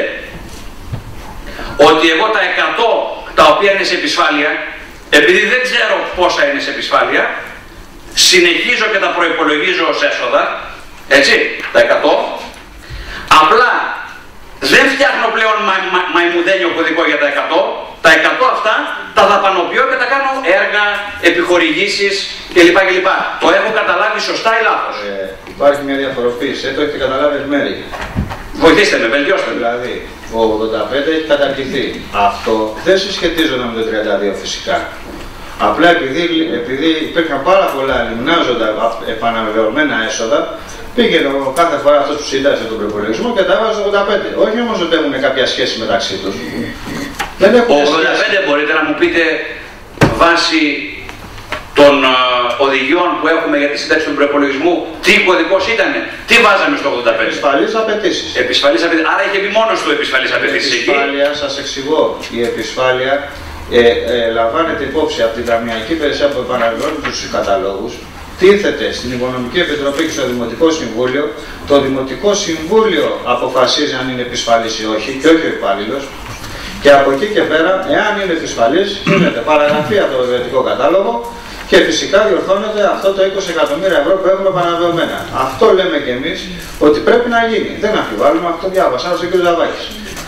ότι εγώ τα εκατό τα οποία είναι σε επισφάλεια, επειδή δεν ξέρω πόσα είναι σε επισφάλεια, συνεχίζω και τα προϋπολογίζω ως έσοδα, έτσι, τα εκατό, απλά δεν φτιάχνω πλέον μα, μα, μαϊμουδένιο κωδικό για τα εκατό, τα εκατό αυτά τα δαπανοποιώ και τα κάνω έργα, επιχορηγήσεις κλπ. κλπ. Το έχω καταλάβει σωστά ή λάθος? Ε, υπάρχει μια διαφοροποίηση, το έχετε καταλάβει εν μέρη. Βοηθήστε με, βελτιώστε με. Δηλαδή, ο ογδόντα πέντε έχει καταργηθεί. Αυτό δεν συσχετίζονταν με το τριάντα δύο φυσικά. Απλά επειδή, επειδή υπήρχαν πάρα πολλά λιμνάζοντα επαναβεβαιωμένα έσοδα, πήγαινε κάθε φορά αυτός που συντάσσε τον προπολογισμό και τα έβαζε ογδόντα πέντε. Όχι όμως ότι έχουν κάποια σχέση μεταξύ τους. Δεν έχουν ογδόντα πέντε σχέση. Μπορείτε να μου πείτε βάσει των uh, οδηγιών που έχουμε για τη σύνταξη του προπολογισμού, τι κωδικός ήτανε, τι βάζαμε στο ογδόντα πέντε? Επισφαλείς απαιτήσεις. Επισφαλείς απαιτήσεις. Άρα είχε μπει μόνος του επισφαλείς απαιτήσεις εκεί. Η επισφάλεια, σας εξηγώ, η επισφάλεια ε, ε, λαμβάνεται υπόψη από την Ταμιακή Υπηρεσία που επαναλαμβάνει τους καταλόγους, τίθεται στην Οικονομική Επιτροπή και στο Δημοτικό Συμβούλιο. Το Δημοτικό Συμβούλιο αποφασίζει αν είναι επισφαλής ή όχι, και όχι ο υπάλληλος. Και από εκεί και πέρα, εάν είναι επισφαλής, γίνεται παραγραφή από το ιδιωτικό κατάλογο και φυσικά διορθώνεται αυτό το είκοσι εκατομμύρια ευρώ που έχουμε επαναβεβαιωμένα. Αυτό λέμε και εμείς ότι πρέπει να γίνει. Δεν αμφιβάλλουμε, αυτό διάβασα, ο κ. Δαβάκης.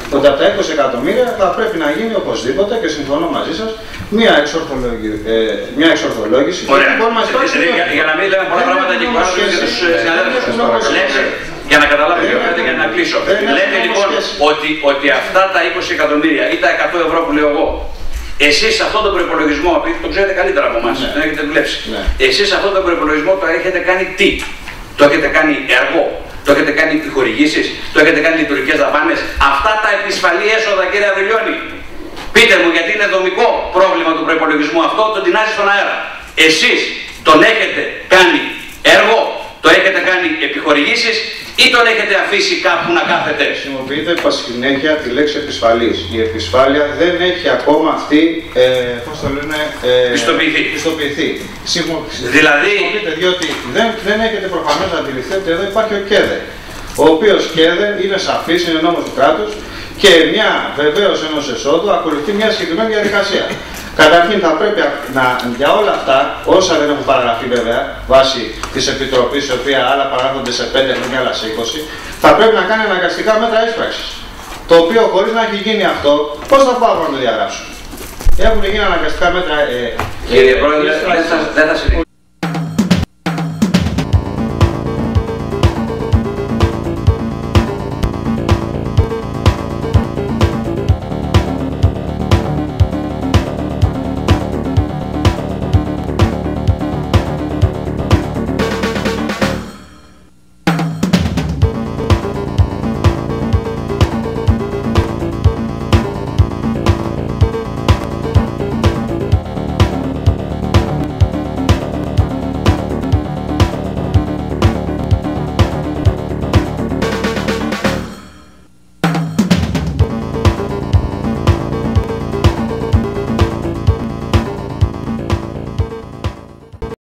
ότι από τα είκοσι εκατομμύρια θα πρέπει να γίνει οπωσδήποτε, και συμφωνώ μαζί σας, μια, εξορθολογη, ε, μια εξορθολόγηση. Ωραία. Για, για να μην λέμε πολλά πράγματα και κουράζουμε και τους συναδέλφους. Λέτε, για να καταλάβω και λέτε, για να κλείσω. Λέτε λοιπόν ότι, ότι αυτά τα είκοσι εκατομμύρια ή τα εκατό ευρώ που λέω εγώ, εσείς αυτόν τον προϋπολογισμό, επειδή το ξέρετε καλύτερα από εμάς, δεν έχετε δουλέψει, εσείς αυτόν τον προϋπολογισμό το έχετε κάνει τι? Το έχετε κάνει έργο? Το έχετε κάνει επιχορηγήσεις? Το έχετε κάνει λειτουργικές δαπάνες? Αυτά τα επισφαλή έσοδα, κύριε Αβριλιώνη, πείτε μου, γιατί είναι δομικό πρόβλημα του προϋπολογισμού αυτό, το τεινάζει στον αέρα. Εσείς τον έχετε κάνει έργο, το έχετε κάνει επιχορηγήσεις ή τον έχετε αφήσει κάπου να κάθεται? Χρησιμοποιείτε συνέχεια τη λέξη επισφαλής. Η επισφάλεια δεν έχει ακόμα αυτή, ε, πώς το λένε, ε, πιστοποιηθεί. πιστοποιηθεί. Δηλαδή, διότι δεν, δεν έχετε προφανώς να αντιληφθείτε ότι εδώ υπάρχει ο ΚΕΔΕ, ο οποίος ΚΕΔΕ είναι σαφής, είναι νόμος του κράτους και μια βεβαίως ενός εσόδου ακολουθεί μια συγκεκριμένη διαδικασία. Καταρχήν θα πρέπει να, για όλα αυτά, όσα δεν έχουν παραγραφεί βέβαια, βάσει της Επιτροπής, η οποία άλλα παράγονται σε πέντε χρόνια, άλλα σε είκοσι, θα πρέπει να κάνει αναγκαστικά μέτρα ίσπραξης. Το οποίο χωρίς να έχει γίνει αυτό, πώς θα πάω να το διαγράψουν? Έχουν γίνει αναγκαστικά μέτρα. Ε, Κύριε Πρόεδρε, δεν θα, δεν θα συνεχίσω.